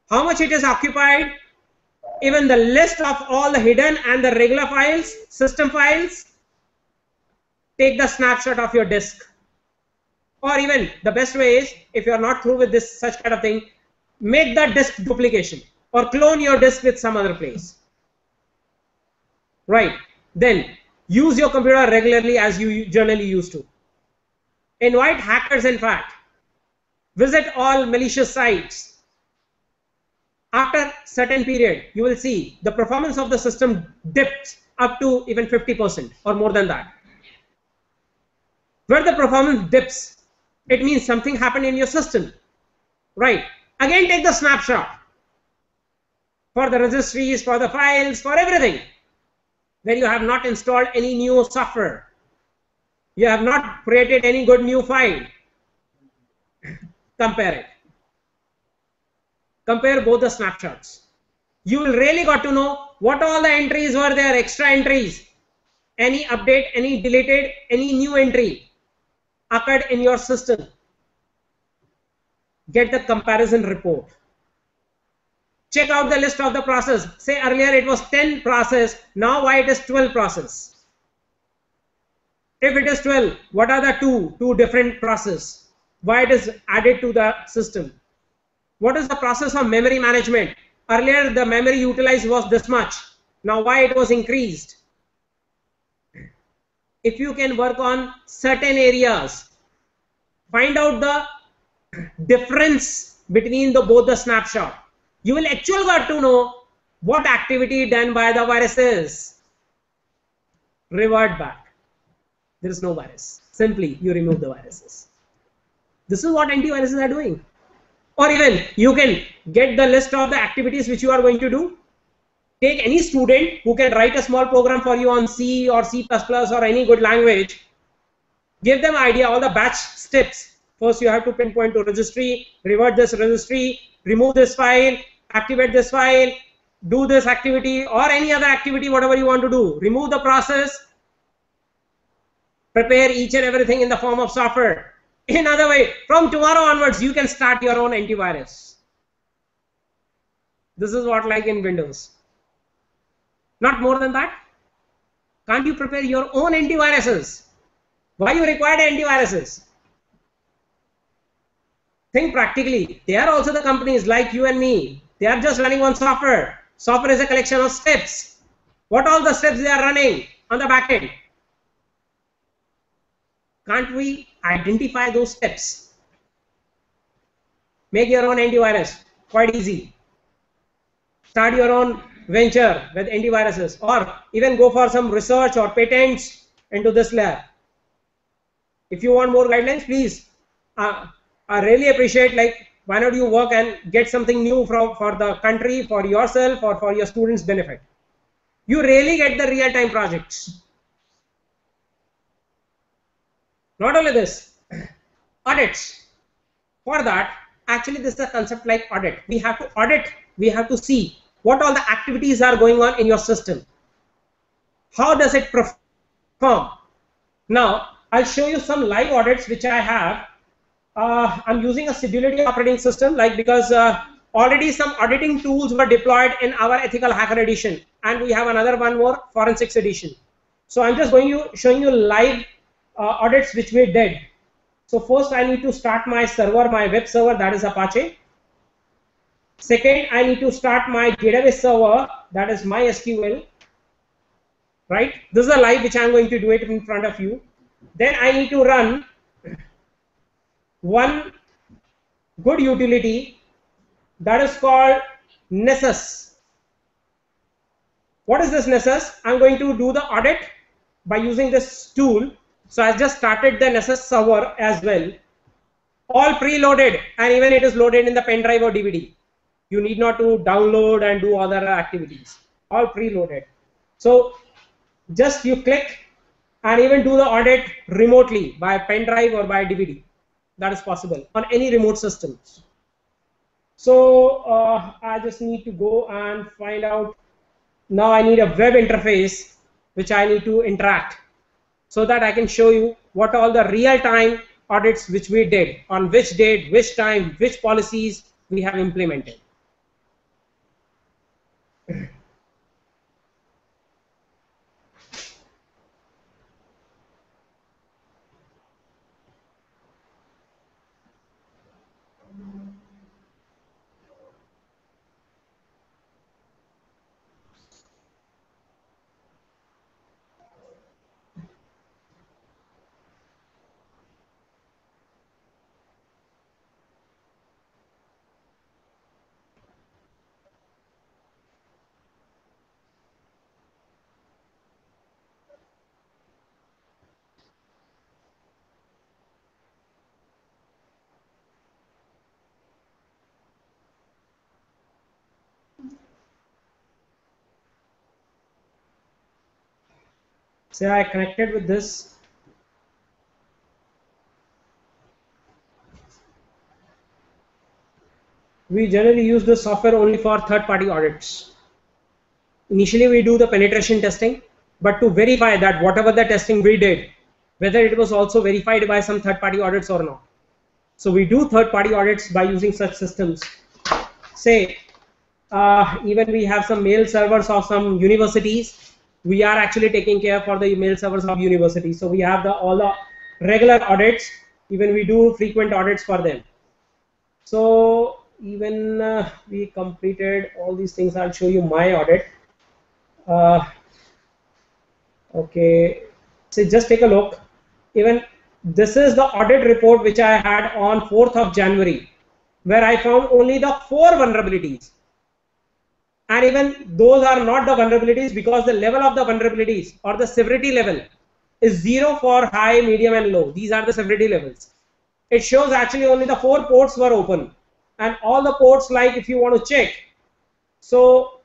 how much it is occupied, even the list of all the hidden and the regular files, system files. Take the snapshot of your disk. Or even the best way is, if you are not through with this such kind of thing, make the disk duplication or clone your disk with some other place. Right. Then use your computer regularly as you generally used to. Invite hackers, in fact. Visit all malicious sites. After certain period, you will see the performance of the system dips up to even fifty percent or more than that. Where the performance dips, it means something happened in your system. Right. Again, take the snapshot for the registries, for the files, for everything. Where you have not installed any new software. You have not created any good new file. Compare it. Compare both the snapshots. You will really got to know what all the entries were there, extra entries. Any update, any deleted, any new entry occurred in your system. Get the comparison report. Check out the list of the process. Say earlier it was ten process, now why it is twelve process? If it is twelve, what are the two, two different process? Why it is added to the system? What is the process of memory management? Earlier the memory utilized was this much. Now why it was increased? If you can work on certain areas, find out the difference between the both the snapshot. You will actually got to know what activity done by the virus is. Revert back. There is no virus. Simply you remove the viruses. This is what antiviruses are doing. Or even you can get the list of the activities which you are going to do. Take any student who can write a small program for you on C or C plus plus or any good language. Give them idea all the batch steps. First you have to pinpoint to registry, revert this registry, remove this file, activate this file, do this activity or any other activity, whatever you want to do. Remove the process, prepare each and everything in the form of software. In other way, from tomorrow onwards, you can start your own antivirus. This is what like in Windows. Not more than that. Can't you prepare your own antiviruses? Why you require antiviruses? Think practically. They are also the companies like you and me. They are just running on software. Software is a collection of steps. What all the steps they are running on the back end? Can't we identify those steps? Make your own antivirus. Quite easy. Start your own venture with antiviruses or even go for some research or patents into this layer. If you want more guidelines, please. Uh, I really appreciate, like, why not you work and get something new from for the country, for yourself, or for your students' benefit. You really get the real-time projects. Not only this, audits. For that, actually this is a concept like audit. We have to audit, we have to see what all the activities are going on in your system. How does it perform? Now, I'll show you some live audits which I have. Uh, I'm using a Sedulity operating system, like because uh, already some auditing tools were deployed in our ethical hacker edition, and we have another one more forensics edition. So I'm just going to showing you live uh, audits which we did. So first I need to start my server, my web server, that is Apache. Second, I need to start my database server, that is MySQL. Right? This is a live which I'm going to do it in front of you. Then I need to run one good utility that is called Nessus. What is this Nessus? I'm going to do the audit by using this tool. So I just started the Nessus server as well. All preloaded, and even it is loaded in the pen drive or D V D. You need not to download and do other activities. All preloaded. So just you click and even do the audit remotely by pen drive or by D V D. That is possible on any remote systems. So uh, I just need to go and find out. Now I need a web interface which I need to interact so that I can show you what all the real-time audits which we did, on which date, which time, which policies we have implemented. Say I connected with this. We generally use this software only for third-party audits. Initially, we do the penetration testing, but to verify that whatever the testing we did, whether it was also verified by some third-party audits or not. So we do third-party audits by using such systems. Say, uh, even we have some mail servers of some universities. We are actually taking care for the mail servers of universities. So we have the all the regular audits. Even we do frequent audits for them. So even uh, we completed all these things. I'll show you my audit. Uh, okay, so just take a look. Even this is the audit report which I had on fourth of January, where I found only the four vulnerabilities. And even those are not the vulnerabilities, because the level of the vulnerabilities or the severity level is zero for high, medium and low. These are the severity levels. It shows actually only the four ports were open, and all the ports, like if you want to check, so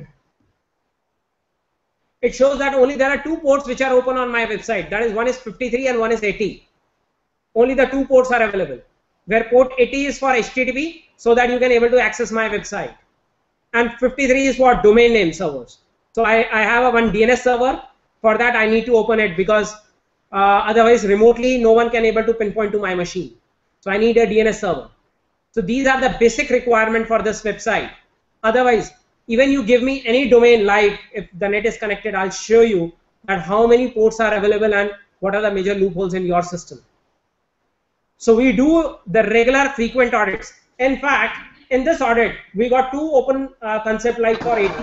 it shows that only there are two ports which are open on my website. That is, one is fifty-three and one is eighty. Only the two ports are available, where port eighty is for H T T P, so that you can able to access my website, and fifty-three is for domain name servers. So I, I have a one D N S server. For that I need to open it, because uh, otherwise remotely no one can able to pinpoint to my machine. So I need a D N S server. So these are the basic requirement for this website. Otherwise, even you give me any domain live, if the net is connected, I'll show you that how many ports are available and what are the major loopholes in your system. So we do the regular frequent audits. In fact, in this audit, we got two open uh, concept like for eighty.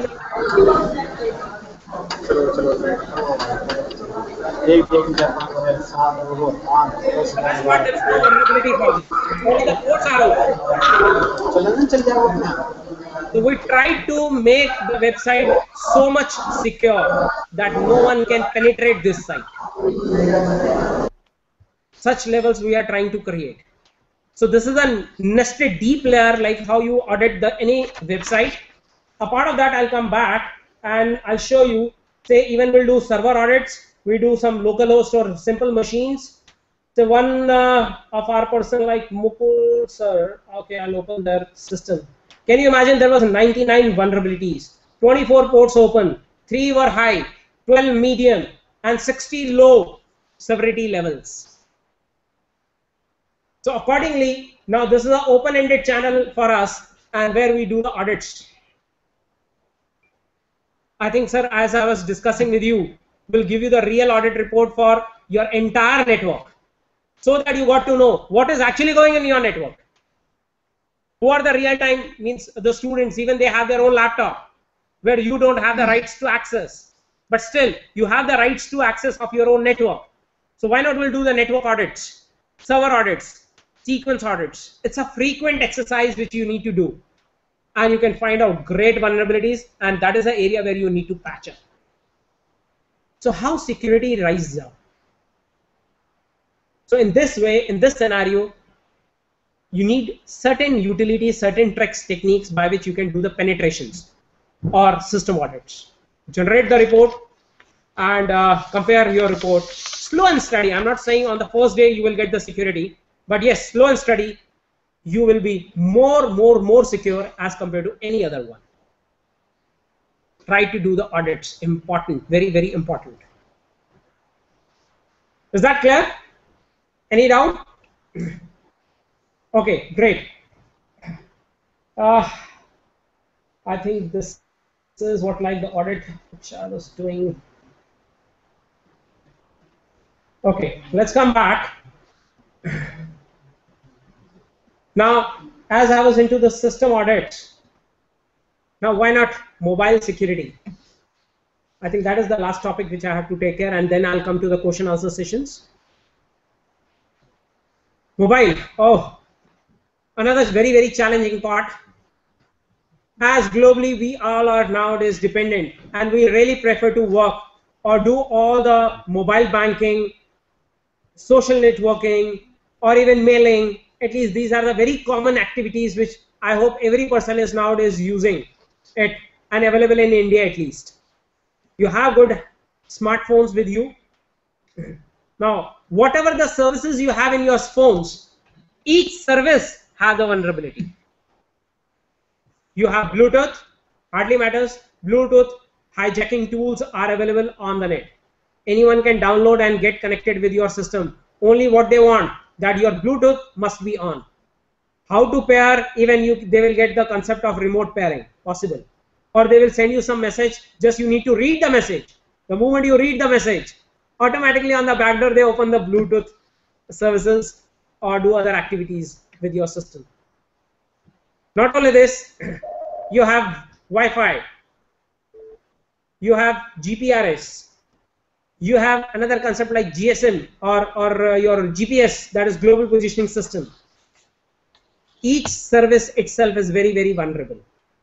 That's what there is no vulnerability for this. Only the ports are open. So we try to make the website so much secure that no one can penetrate this site. Such levels we are trying to create. So this is a nested deep layer, like how you audit the any website. A part of that I'll come back and I'll show you. Say even we'll do server audits. We do some localhost or simple machines. So one uh, of our person like Mukul sir, okay, I'll open their system. Can you imagine there was ninety-nine vulnerabilities, twenty-four ports open, three were high, twelve medium and sixty low severity levels. So accordingly, now this is an open-ended channel for us, and where we do the audits. I think, sir, as I was discussing with you, will give you the real audit report for your entire network, so that you got to know what is actually going in your network. Who are the real time, means the students, even they have their own laptop, where you don't have the rights to access, but still you have the rights to access of your own network. So why not we'll do the network audits, server audits, sequence audits. It's a frequent exercise which you need to do, and you can find out great vulnerabilities, and that is an area where you need to patch up. So how security rises up? So in this way, in this scenario, you need certain utilities, certain tricks, techniques by which you can do the penetrations or system audits. Generate the report and uh, compare your report. Slow and steady. I'm not saying on the first day you will get the security, but yes, slow and steady, you will be more, more, more secure as compared to any other one. Try to do the audits. Important, very, very important. Is that clear? Any doubt? Okay, great. Uh, I think this This is what like the audit which I was doing. Okay, let's come back. Now, as I was into the system audit, now why not mobile security? I think that is the last topic which I have to take care, and then I'll come to the question answer sessions. Mobile, oh, another very, very challenging part. As globally we all are nowadays dependent, and we really prefer to work or do all the mobile banking, social networking, or even mailing. At least these are the very common activities which I hope every person is nowadays using it, and available in India at least. You have good smartphones with you. Now, whatever the services you have in your phones, each service has a vulnerability. You have Bluetooth, hardly matters. Bluetooth hijacking tools are available on the net. Anyone can download and get connected with your system. Only what they want, that your Bluetooth must be on. How to pair, even you, they will get the concept of remote pairing possible. Or they will send you some message, just you need to read the message. The moment you read the message, automatically on the back door they open the Bluetooth services or do other activities with your system. Not only this, you have Wi-Fi, you have G P R S, you have another concept like G S M or, or uh, your G P S, that is global positioning system. Each service itself is very, very vulnerable.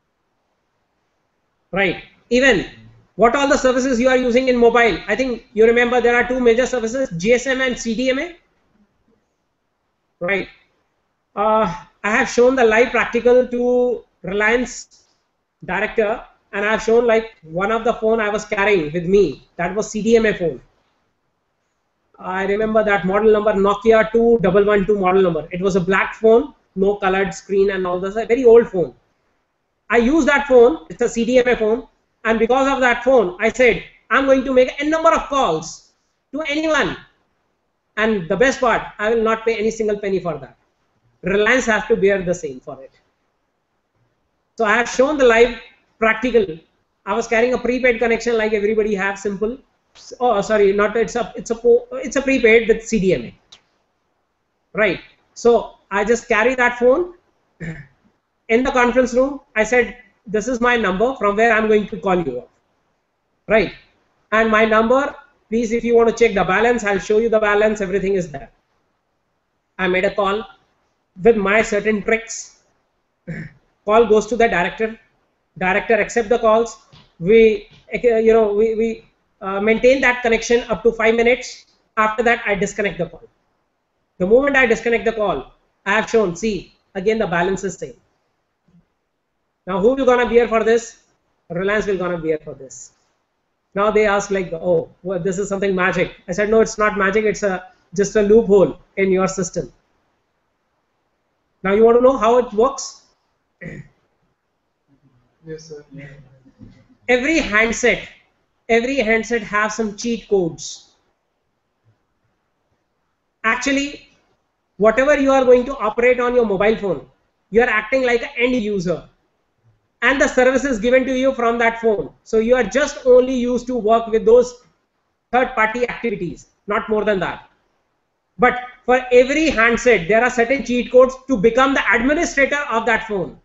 Right. Even what all the services you are using in mobile, I think you remember there are two major services, G S M and C D M A. Right. Uh, I have shown the live practical to Reliance director, and I have shown like one of the phone I was carrying with me. That was C D M A phone. I remember that model number, Nokia two one one two model number. It was a black phone, no colored screen and all this, a very old phone. I used that phone, it's a C D M A phone, and because of that phone, I said, I'm going to make a number of calls to anyone. And the best part, I will not pay any single penny for that. Reliance has to bear the same for it. So I have shown the live practical. I was carrying a prepaid connection like everybody have, simple. Oh, sorry, not it's a it's a it's a prepaid with C D M A. Right. So I just carry that phone. In the conference room, I said, this is my number from where I'm going to call you up. Right. And my number, please, if you want to check the balance, I'll show you the balance. Everything is there. I made a call with my certain tricks. Call goes to the director. Director accepts the calls. We, you know, we, we uh, maintain that connection up to five minutes. After that, I disconnect the call. The moment I disconnect the call, I have shown, see, again, the balance is same. Now, who will gonna bear for this? Reliance will gonna bear for this. Now they ask like, oh, well, this is something magic. I said, no, it's not magic. It's a just a loophole in your system. Now you want to know how it works? Yes, sir. Every handset, every handset has some cheat codes. Actually, whatever you are going to operate on your mobile phone, you are acting like an end user. And the service is given to you from that phone. So you are just only used to work with those third-party activities, not more than that. But for every handset, there are certain cheat codes to become the administrator of that phone.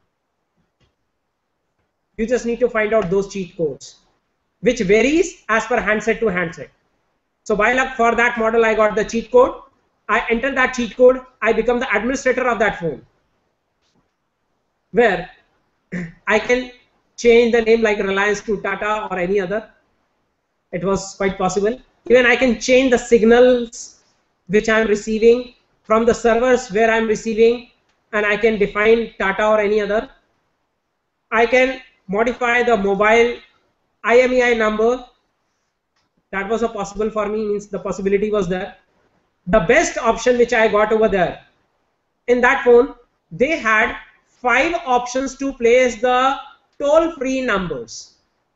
You just need to find out those cheat codes, which varies as per handset to handset. So by luck, for that model, I got the cheat code. I enter that cheat code. I become the administrator of that phone, where I can change the name like Reliance to Tata or any other. It was quite possible. Even I can change the signals which I am receiving from the servers where I am receiving, and I can define Tata or any other. I can modify the mobile I M E I number. That was a possible for me, means the possibility was there. The best option which I got over there, in that phone, they had five options to place the toll-free numbers.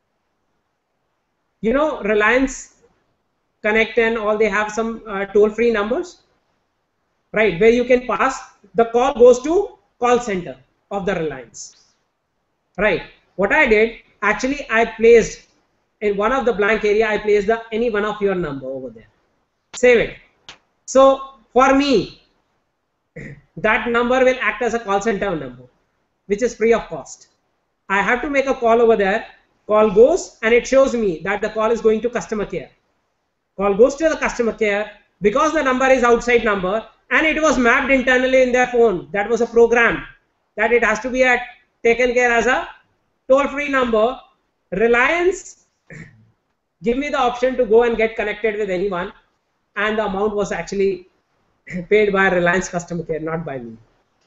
You know, Reliance Connect and all, they have some uh, toll-free numbers, right, where you can pass, the call goes to call center of the Reliance. Right. What I did, actually I placed in one of the blank area, I placed the any one of your number over there. Save it. So for me, that number will act as a call center number, which is free of cost. I have to make a call over there. Call goes and it shows me that the call is going to customer care. Call goes to the customer care because the number is outside number and it was mapped internally in their phone. That was a program that it has to be at, taken care as a toll-free number. Reliance give me the option to go and get connected with anyone, and the amount was actually paid by Reliance customer care, not by me.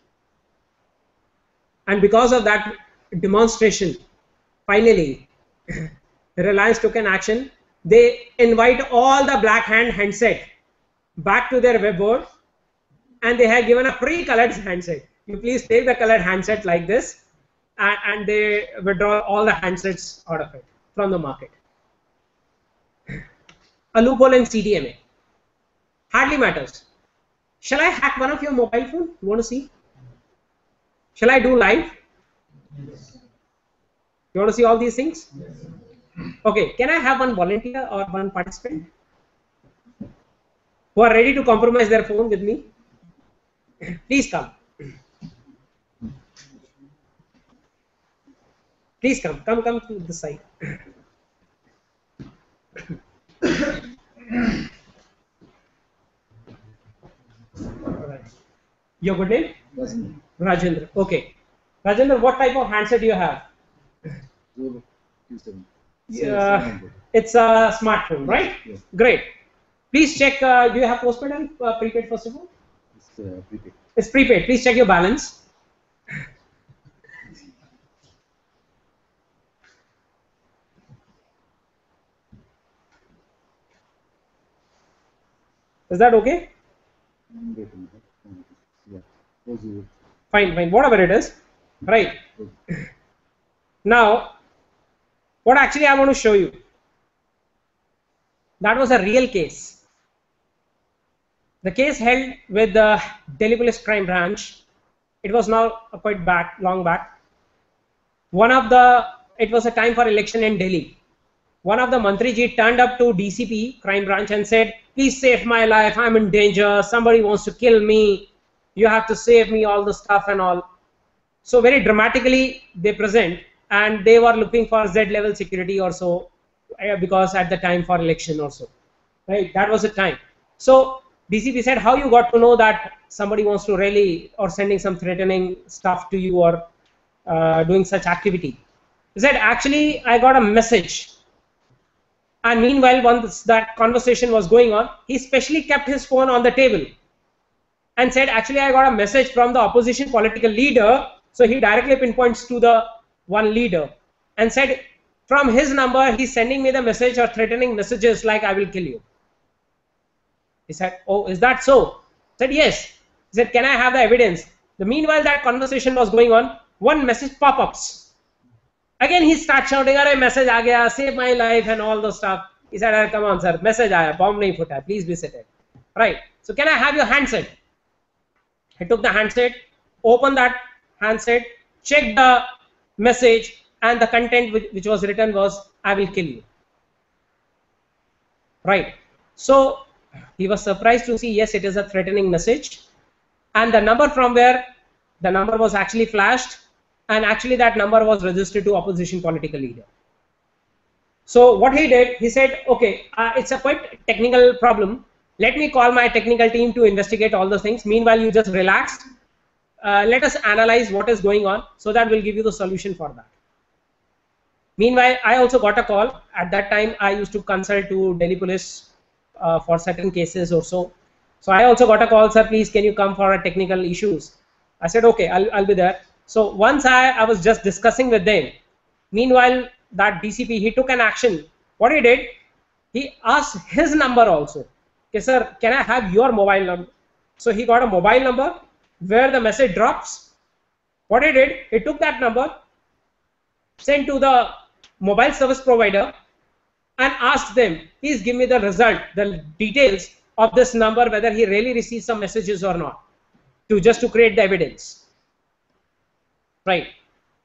And because of that demonstration, finally Reliance took an action. They invite all the black hand handset back to their web board, and they have given a free colored handset. You please take the colored handset like this, and, and they withdraw all the handsets out of it from the market. A loophole in C D M A. Hardly matters. Shall I hack one of your mobile phone? You want to see? Shall I do live? Yes. You want to see all these things? Yes. Okay, can I have one volunteer or one participant who are ready to compromise their phone with me? Please come. Please come, come, come to this side. Alright. Your good name? Rajendra. Rajendra. Okay. Rajendra, what type of handset do you have? Zero Q seven. Yeah, it's a smartphone, right? Yes. Great. Please check. Uh, do you have postpaid and uh, prepaid first of all? It's uh, prepaid. It's prepaid. Please check your balance. Is that okay? Wait a minute. Yeah. Four zero. Fine, fine. Whatever it is, right? Now, what actually I want to show you. That was a real case. The case held with the Delhi Police Crime Branch. It was now quite back, long back. One of the, it was a time for election in Delhi. One of the Mantriji turned up to D C P Crime Branch and said, "Please save my life. I'm in danger. Somebody wants to kill me. You have to save me." All the stuff and all. So very dramatically they present, and they were looking for Z level security or so, because at the time for election also, right? That was the time. So D C P said, "How you got to know that somebody wants to rally or sending some threatening stuff to you or uh, doing such activity?" He said, "Actually, I got a message." And meanwhile, once that conversation was going on, he specially kept his phone on the table and said, "Actually, I got a message from the opposition political leader." So he directly pinpoints to the one leader and said, "From his number, he's sending me the message or threatening messages like, 'I will kill you.'" He said, "Oh, is that so?" He said, "Yes." He said, "Can I have the evidence?" The meanwhile, that conversation was going on. One message pop-ups. Again, he starts shouting, "Arey, message aa gaya, save my life," and all the stuff. He said, "Arey, come on, sir, message aaya, bomb nahi phuta, please be seated." Right. So, can I have your handset? He took the handset, opened that handset, checked the message, and the content which, which was written was, "I will kill you." Right. So, he was surprised to see, yes, it is a threatening message. And the number from where the number was actually flashed, and actually that number was registered to opposition political leader. So what he did, he said, "Okay, uh, it's a quite technical problem. Let me call my technical team to investigate all the things. Meanwhile, you just relax. Uh, let us analyze what is going on, so that we'll give you the solution for that." Meanwhile, I also got a call. At that time, I used to consult to Delhi Police uh, for certain cases or so. So I also got a call, "Sir, please, can you come for a technical issues?" I said, "Okay, I'll, I'll be there." So once I, I was just discussing with them. Meanwhile, that D C P, he took an action. What he did, he asked his number also. "Okay, sir, can I have your mobile number?" So he got a mobile number where the message drops. What he did, he took that number, sent to the mobile service provider, and asked them, "Please give me the result, the details of this number, whether he really received some messages or not, to just to create the evidence." Right.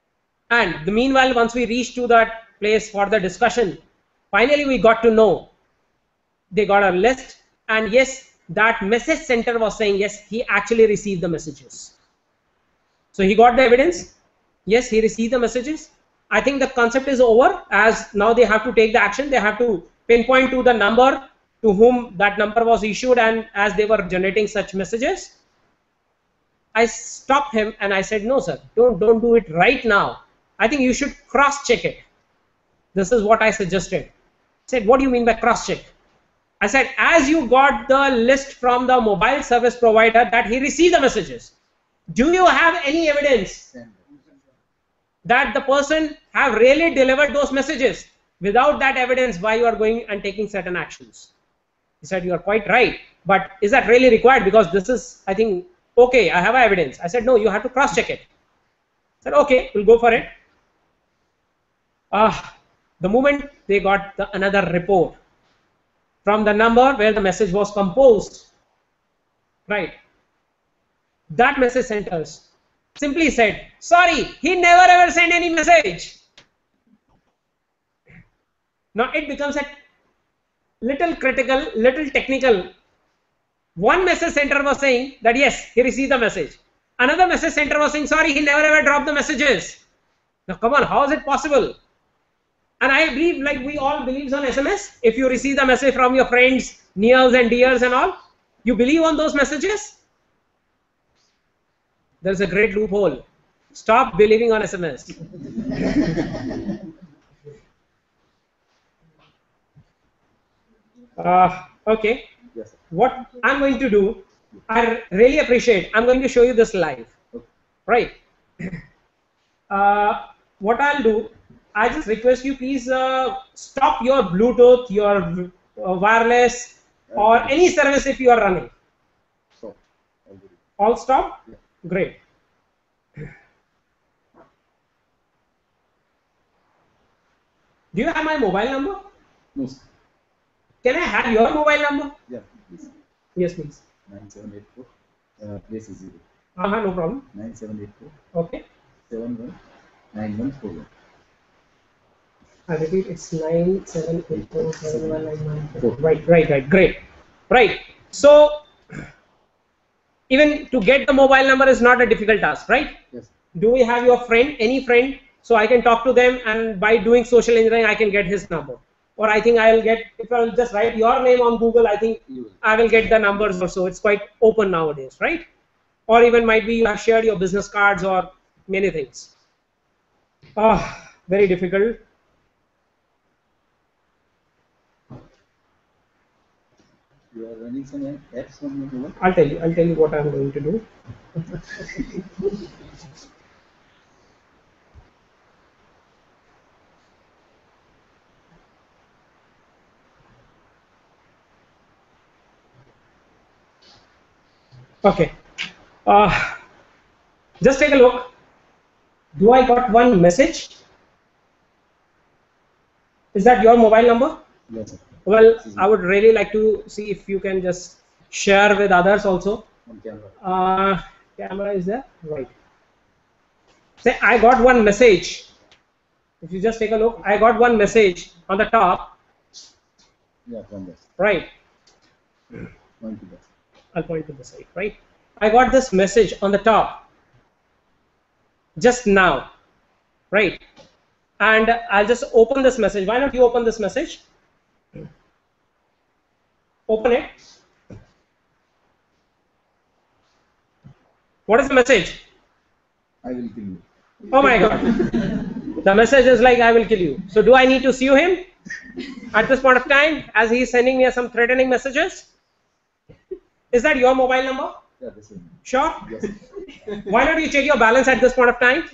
And the meanwhile, once we reached to that place for the discussion, finally we got to know they got a list, and yes, that message center was saying yes, he actually received the messages. So he got the evidence. Yes, he received the messages. I think the concept is over, as now they have to take the action. They have to pinpoint to the number to whom that number was issued, and as they were generating such messages, I stopped him and I said, no sir, don't don't do it right now. I think you should cross check it. This is what I suggested. He said, what do you mean by cross check? I said, as you got the list from the mobile service provider that he received the messages, do you have any evidence that the person have really delivered those messages? Without that evidence, why you are going and taking certain actions? He said, you are quite right, but is that really required? Because this is, I think, okay, I have evidence. I said, no, you have to cross check it. I said, okay, we'll go for it. Ah, uh, the moment they got the, another report from the number where the message was composed, right, that message centers simply said, sorry, he never ever sent any message. Now it becomes a little critical, little technical. One message center was saying that yes, he received the message. Another message center was saying, sorry, he never ever dropped the messages. Now come on, how is it possible? And I believe, like we all believe on S M S, if you receive the message from your friends, nears and dears and all, you believe on those messages? There's a great loophole. Stop believing on S M S. uh, okay. Yes, sir. What I'm going to do, I really appreciate, I'm going to show you this live. Okay. Right. Uh, what I'll do, I just request you please uh, stop your Bluetooth, your uh, wireless, or any service if you are running. So, I'll do it. All stop? Yeah. Great. Do you have my mobile number? No, sir. Can I have your mobile number? Yeah, please. Yes, please. nine seven eight four, uh, place is zero. Uh-huh, no problem. nine seven eight four, Okay. seven one nine one four one. I repeat, it's nine seven eight four seven one nine nine four. Right, right, right. Great. Right. So, even to get the mobile number is not a difficult task, right? Yes. Do we have your friend, any friend? So I can talk to them, and by doing social engineering, I can get his number. Or I think I'll get, if I'll just write your name on Google, I think I will get the numbers also. It's quite open nowadays, right? Or even might be you have shared your business cards or many things. Ah, very difficult. You are running some apps on your mobile? I'll tell you. I'll tell you what I'm going to do. Okay. Uh, just take a look. Do I got one message? Is that your mobile number? Yes, sir. Well, I would really like to see if you can just share with others also. On camera. Uh, camera is there? Right. Say, I got one message. If you just take a look, I got one message on the top. Yeah, from this. Right. Point to this. I'll point to the side, right? I got this message on the top just now, right? And I'll just open this message. Why not you open this message? Open it. What is the message? I will kill you. Oh my God. The message is like, I will kill you. So do I need to sue him at this point of time as he is sending me some threatening messages? Is that your mobile number? Yeah, this is. Sure. Yes. Why not you check your balance at this point of time?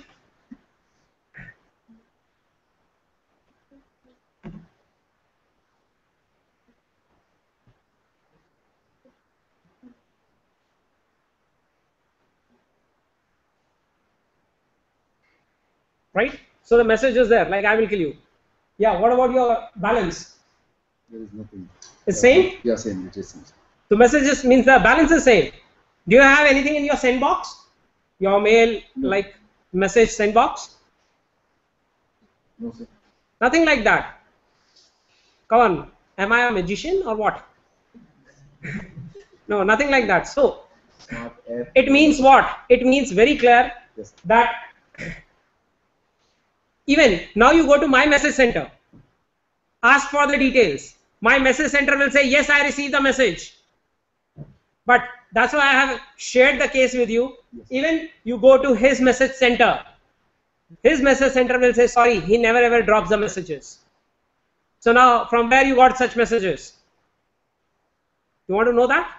Right? So the message is there, like I will kill you. Yeah, what about your balance? There is nothing. It's same? Yeah, same. It is same. The message just means the balance is same. Do you have anything in your send box? Your mail, like message send box? No, sir. Nothing like that. Come on, am I a magician or what? No, nothing like that. So Smart app. it means what? It means very clear Yes. that even now you go to my message center, ask for the details. My message center will say, yes, I received the message. But that's why I have shared the case with you. Yes. Even you go to his message center, his message center will say, sorry, he never ever drops the messages. So now, from where you got such messages? You want to know that?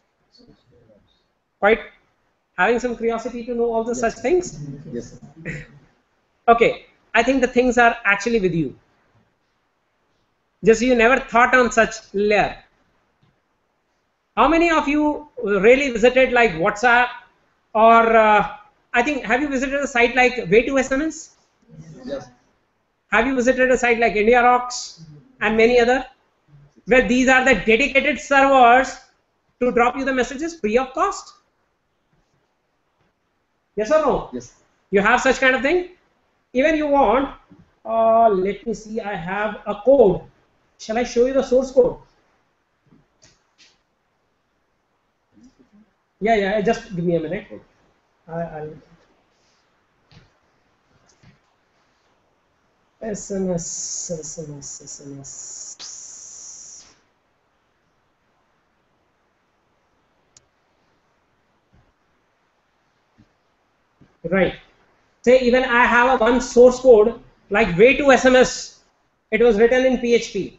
Quite having some curiosity to know all the Yes, such sir. things? Yes, sir. Okay, I think the things are actually with you. Just you never thought on such layer. How many of you really visited like WhatsApp or uh, I think, have you visited a site like Way to S M S? Yes. Have you visited a site like India Rocks and many other? Where these are the dedicated servers to drop you the messages free of cost? Yes or no? Yes. You have such kind of thing? Even you want, uh, let me see, I have a code. Shall I show you the source code? Yeah, yeah, just give me a minute. I, I'll S M S, S M S, S M S. Right. Say even I have a one source code like Way to S M S. It was written in P H P.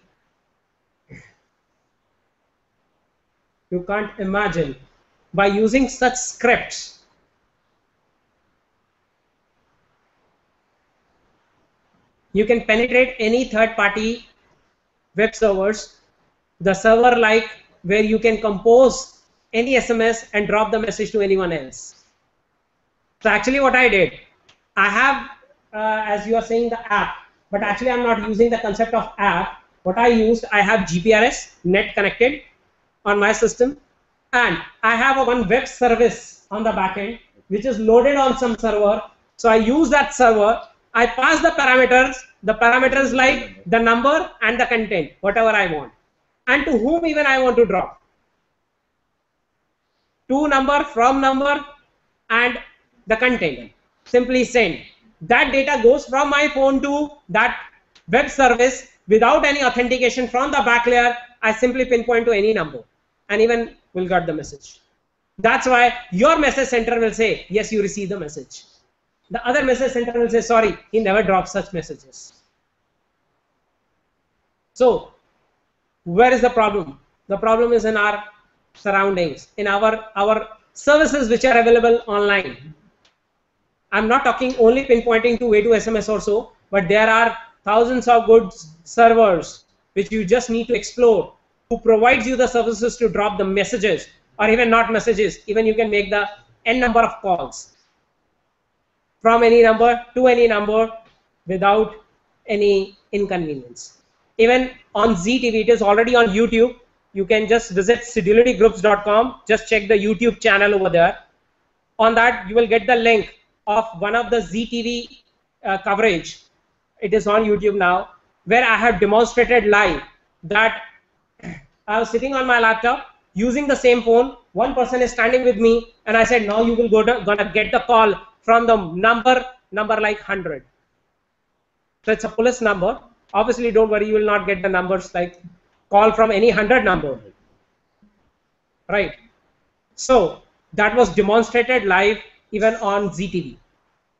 You can't imagine. By using such scripts, you can penetrate any third-party web servers. The server like where you can compose any S M S and drop the message to anyone else. So actually what I did, I have, uh, as you are saying, the app, but actually I'm not using the concept of app. What I used, I have G P R S, net connected on my system, and I have a one web service on the backend, which is loaded on some server. So I use that server, I pass the parameters, the parameters like the number and the content, whatever I want, and to whom even I want to drop. To number, from number, and the content. Simply send. That data goes from my phone to that web service without any authentication from the back layer. I simply pinpoint to any number and even will get the message. That's why your message center will say, yes, you received the message. The other message center will say, sorry, he never drops such messages. So, where is the problem? The problem is in our surroundings, in our, our services which are available online. I'm not talking only pinpointing to Way to S M S or so, but there are thousands of good servers which you just need to explore, who provides you the services to drop the messages, or even not messages, even you can make the n number of calls from any number to any number without any inconvenience. Even on Z T V, it is already on YouTube. You can just visit sedulity groups dot com, just check the YouTube channel over there. On that, you will get the link of one of the Z T V uh, coverage. It is on YouTube now, where I have demonstrated live that I was sitting on my laptop using the same phone. One person is standing with me, and I said, now you will go to, gonna get the call from the number, number like one hundred. So it's a police number. Obviously, don't worry, you will not get the numbers like call from any one hundred number. Right. So that was demonstrated live even on Z T V.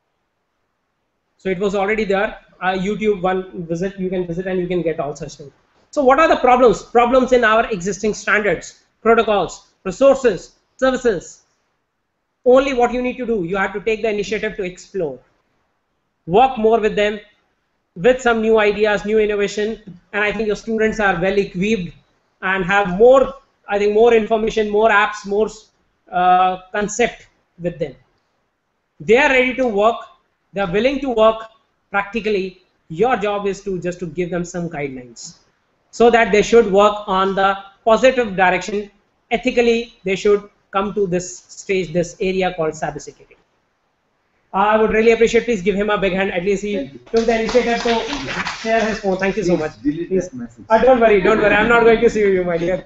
So it was already there. Uh, YouTube one visit, you can visit and you can get all such things. So what are the problems? Problems in our existing standards, protocols, resources, services. Only what you need to do, you have to take the initiative to explore. Work more with them, with some new ideas, new innovation, and I think your students are well equipped and have more, I think more information, more apps, more uh, concept with them. They are ready to work, they are willing to work practically. Your job is to just to give them some guidelines so that they should work on the positive direction. Ethically, they should come to this stage, this area called cybersecurity. I would really appreciate. Please give him a big hand. At least he took the initiative to share his phone. Thank you so much. Delete Please. that message. Uh, don't worry, don't worry. I'm not going to sue you, my dear.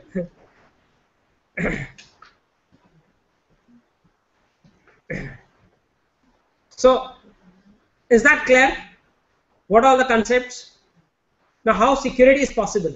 So, is that clear? What are the concepts? Now, how security is possible,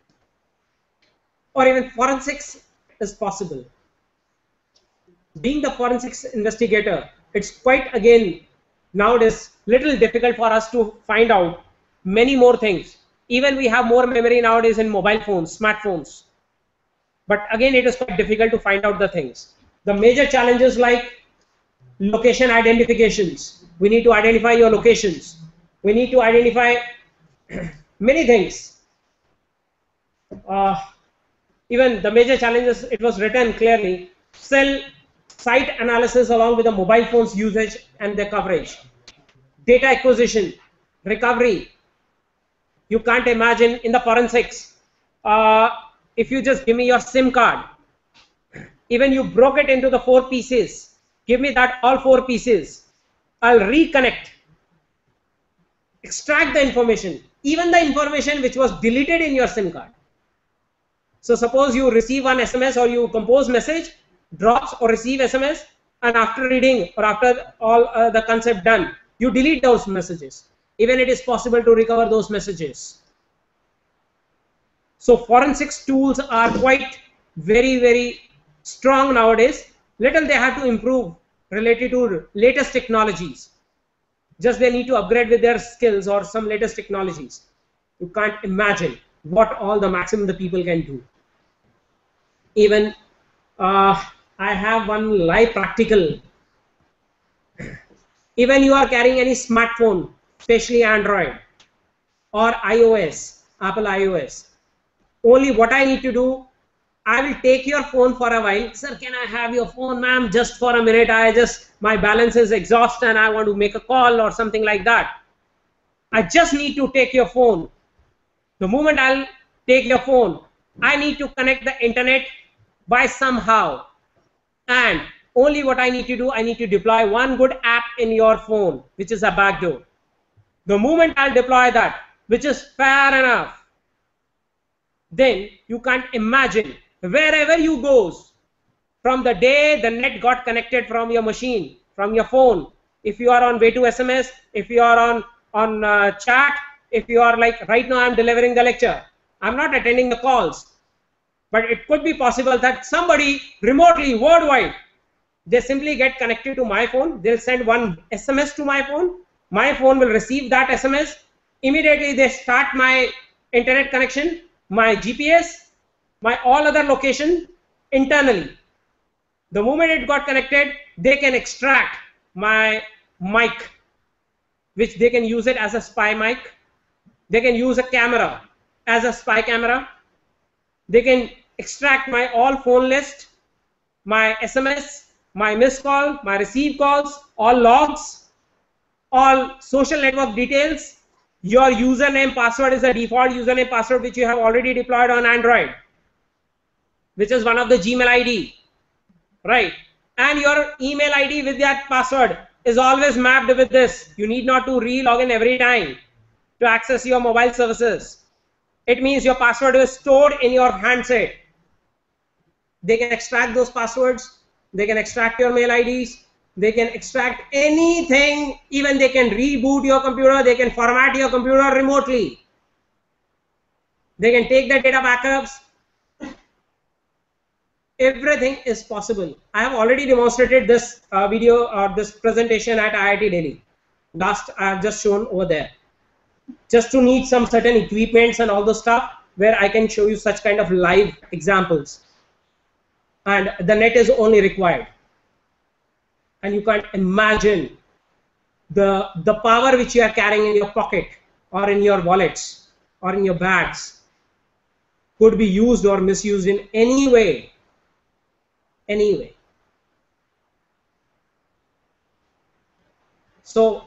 or even forensics is possible. Being the forensics investigator, it's quite again nowadays little difficult for us to find out many more things. Even we have more memory nowadays in mobile phones, smartphones. But again, it is quite difficult to find out the things. The major challenges like location identifications. We need to identify your locations. We need to identify many things. Uh, even the major challenges, it was written clearly, cell site analysis along with the mobile phones usage and their coverage. Data acquisition, recovery. You can't imagine in the forensics, uh, if you just give me your SIM card, even you broke it into the four pieces, give me that all four pieces, I'll reconnect, extract the information, even the information which was deleted in your SIM card. So suppose you receive one S M S or you compose message, drops or receive S M S, and after reading or after all uh, the concept done, you delete those messages. Even it is possible to recover those messages. So forensics tools are quite very, very strong nowadays. Little they have to improve related to latest technologies. Just they need to upgrade with their skills or some latest technologies. You can't imagine what all the maximum the people can do. Even uh, I have one live practical. Even you are carrying any smartphone, especially Android or iOS, Apple iOS. Only what I need to do, I will take your phone for a while. Sir, can I have your phone, ma'am, just for a minute? I just, my balance is exhausted and I want to make a call or something like that. I just need to take your phone. The moment I'll take your phone, I need to connect the internet by somehow. And only what I need to do, I need to deploy one good app in your phone, which is a backdoor. The moment I'll deploy that, which is fair enough, then you can't imagine wherever you goes, from the day the net got connected from your machine, from your phone, if you are on way to S M S, if you are on, on uh, chat, if you are like, right now I'm delivering the lecture, I'm not attending the calls, but it could be possible that somebody remotely, worldwide, they simply get connected to my phone, they'll send one S M S to my phone, my phone will receive that S M S, immediately they start my internet connection, my G P S, my all other location internally. The moment it got connected, they can extract my mic, which they can use it as a spy mic. They can use a camera as a spy camera. They can extract my all phone list, my S M S, my missed call, my received calls, all logs, all social network details. Your username password is a default username password which you have already deployed on Android, which is one of the Gmail I D, right? And your email I D with that password is always mapped with this. You need not to re-log in every time to access your mobile services. It means your password is stored in your handset. They can extract those passwords. They can extract your mail I Ds. They can extract anything. Even they can reboot your computer. They can format your computer remotely. They can take the data backups. Everything is possible. I have already demonstrated this uh, video or this presentation at I I T Delhi. Last I have just shown over there. Just to need some certain equipments and all the stuff where I can show you such kind of live examples. And the net is only required. And you can't imagine the, the power which you are carrying in your pocket or in your wallets or in your bags could be used or misused in any way. Any way. So,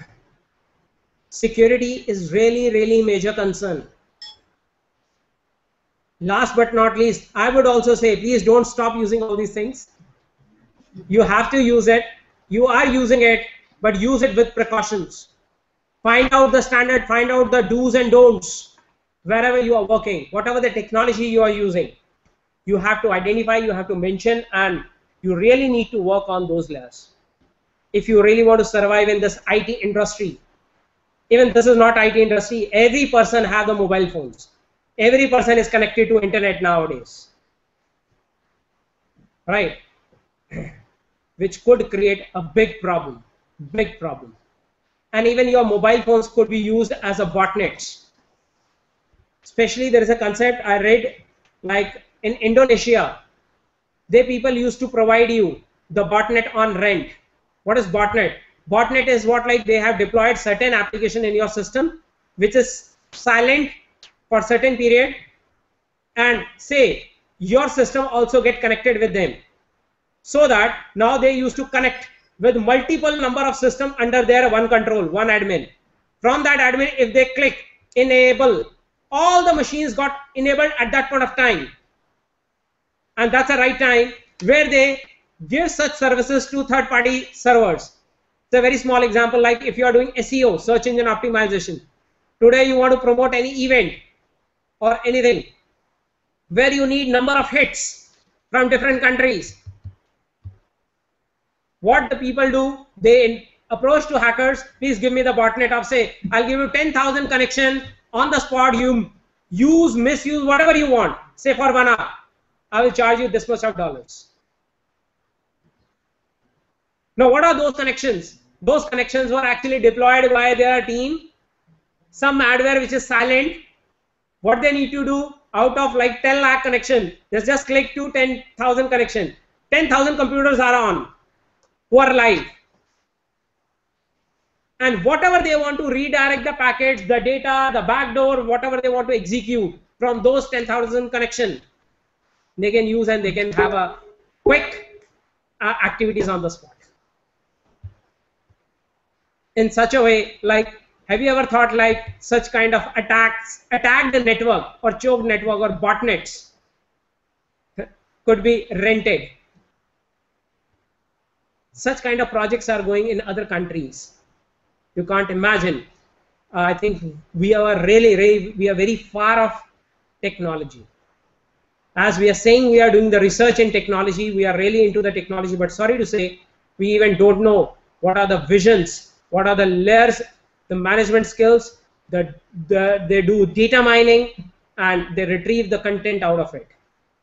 security is really, really major concern. Last but not least, I would also say, please don't stop using all these things. You have to use it. You are using it. but use it with precautions. Find out the standard, find out the do's and don'ts wherever you are working, whatever the technology you are using. You have to identify, you have to mention, and you really need to work on those layers. If you really want to survive in this I T industry, even this is not I T industry, every person has the mobile phones. Every person is connected to internet nowadays. Right? Which could create a big problem, big problem. And even your mobile phones could be used as a botnet. Especially there is a concept I read, like in Indonesia, they people used to provide you the botnet on rent. What is botnet? Botnet is what, like, they have deployed certain application in your system which is silent for certain period, and say your system also get connected with them, so that now they used to connect with multiple number of system under their one control, one admin. From that admin, if they click enable, all the machines got enabled at that point of time, and that's the right time where they give such services to third party servers. It's a very small example, like if you are doing S E O, search engine optimization. Today you want to promote any event or anything where you need number of hits from different countries. What the people do, they approach to hackers, please give me the botnet of, say, I'll give you ten thousand connection on the spot, you use, misuse, whatever you want, say for one hour, I will charge you this much of dollars. Now what are those connections? Those connections were actually deployed by their team, some adware which is silent. What they need to do, out of like ten lakh connection, they just click to ten thousand connection. ten thousand computers are on, who are live. And whatever they want to redirect the packets, the data, the backdoor, whatever they want to execute from those ten thousand connection, they can use, and they can have a quick uh, activities on the spot. In such a way, like, have you ever thought like such kind of attacks, attack the network or choke network or botnets could be rented? Such kind of projects are going in other countries. You can't imagine. Uh, I think we are really, really, we are very far off technology. As we are saying, we are doing the research in technology, we are really into the technology, but sorry to say, we even don't know what are the visions, what are the layers, the management skills, the, the, they do data mining, and they retrieve the content out of it.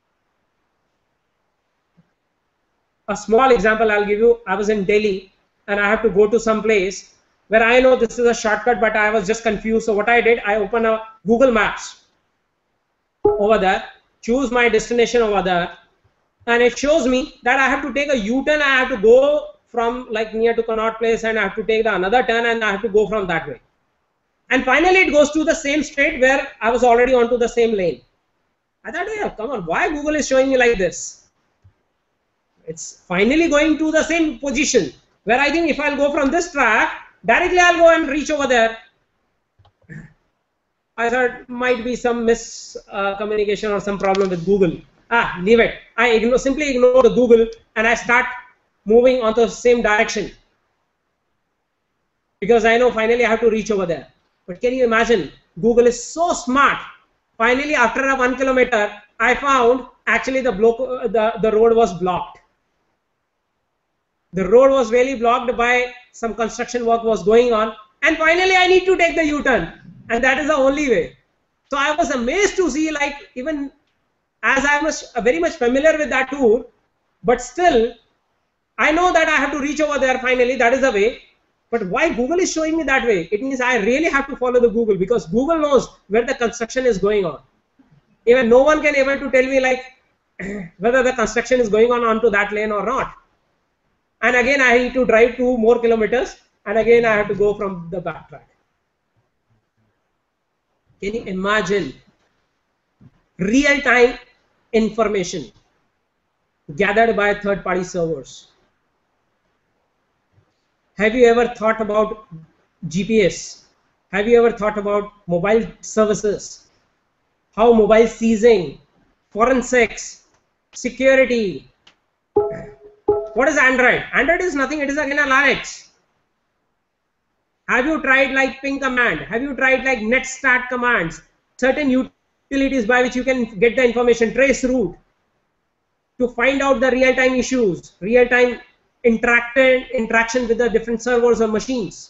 A small example I'll give you, I was in Delhi and I have to go to some place where I know this is a shortcut, but I was just confused. So what I did, I opened a Google Maps over there, choose my destination over there, and it shows me that I have to take a U-turn. I have to go from like near to Connaught Place, and I have to take the another turn, and I have to go from that way. And finally it goes to the same straight where I was already onto the same lane. I thought, yeah, come on, why Google is showing me like this? It's finally going to the same position where I think if I'll go from this track, directly I'll go and reach over there. I thought might be some miscommunication uh, or some problem with Google. Ah, leave it. I ignore, simply ignore the Google, and I start moving on the same direction, because I know finally I have to reach over there. But can you imagine, Google is so smart. Finally, after a one kilometer, I found actually the, block, the, the road was blocked. The road was really blocked by some construction work was going on, and finally I need to take the U-turn, and that is the only way. So I was amazed to see, like, even as I was very much familiar with that tour, but still I know that I have to reach over there finally, that is the way. But why Google is showing me that way? It means I really have to follow the Google, because Google knows where the construction is going on. Even no one can able to tell me like whether the construction is going on onto that lane or not. And again I need to drive two more kilometers, and again I have to go from the back track. Can you imagine real-time information gathered by third-party servers? Have you ever thought about G P S? Have you ever thought about mobile services? How mobile seizing, forensics, security? What is Android? Android is nothing, it is again a Linux. Have you tried like ping command? Have you tried like netstat commands? Certain utilities by which you can get the information, trace route, to find out the real-time issues, real-time interaction interaction with the different servers or machines.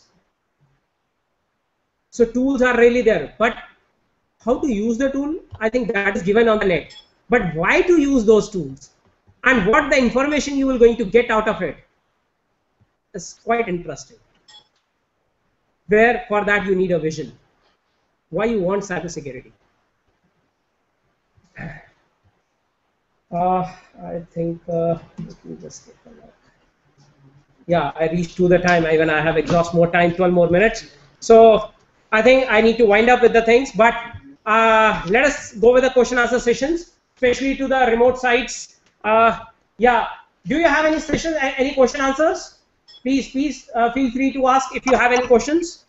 So tools are really there, but how to use the tool, I think that is given on the net. But why to use those tools and what the information you will going to get out of it is quite interesting. Where for that you need a vision. Why you want cybersecurity? Uh, I think uh, let me just take a look. Yeah, I reached to the time. Even I have exhaust more time, twelve more minutes. So I think I need to wind up with the things. But uh, let us go with the question answer sessions, especially to the remote sites. Uh, yeah, do you have any sessions, any question answers? Please, please uh, feel free to ask if you have any questions.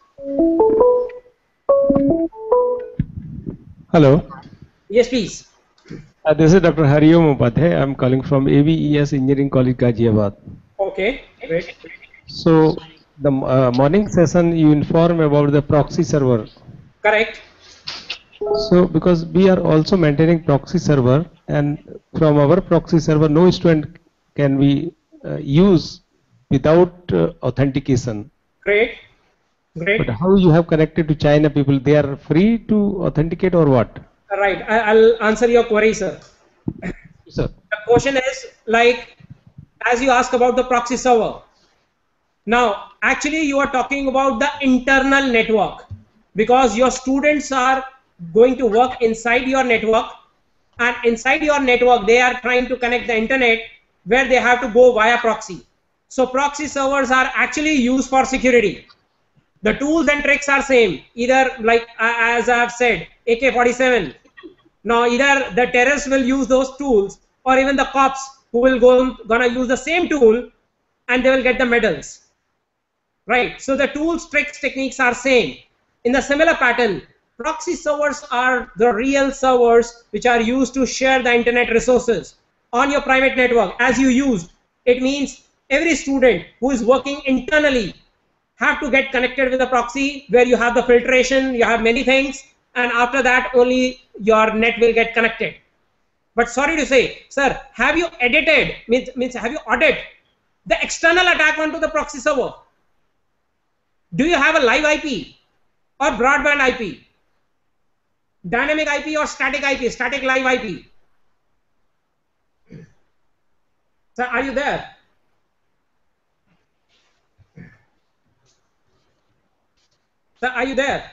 Hello. Yes, please. Uh, this is Doctor Hariom Upadhyay. I'm calling from A V E S Engineering College, Ghaziabad. Okay, great. So, the uh, morning session you inform about the proxy server. Correct. So, because we are also maintaining proxy server, and from our proxy server, no student can we uh, use without uh, authentication. Great. Great. But how you have connected to China people? They are free to authenticate or what? Right. I, I'll answer your query, sir. Sir. The question is like, as you ask about the proxy server. Now, actually, you are talking about the internal network because your students are going to work inside your network, and inside your network, they are trying to connect the internet where they have to go via proxy. So proxy servers are actually used for security. The tools and tricks are same, either like uh, as I have said, A K forty-seven. Now either the terrorists will use those tools, or even the cops who will go gonna use the same tool, and they will get the medals. Right. So the tools, tricks, techniques are same. In the similar pattern, proxy servers are the real servers which are used to share the internet resources on your private network as you used. It means every student who is working internally have to get connected with the proxy where you have the filtration, you have many things, and after that only your net will get connected. But sorry to say, sir, have you edited, means, means have you audited the external attack onto the proxy server? Do you have a live I P or broadband I P? Dynamic I P or static I P, static live I P? Sir, are you there? Sir, are you there?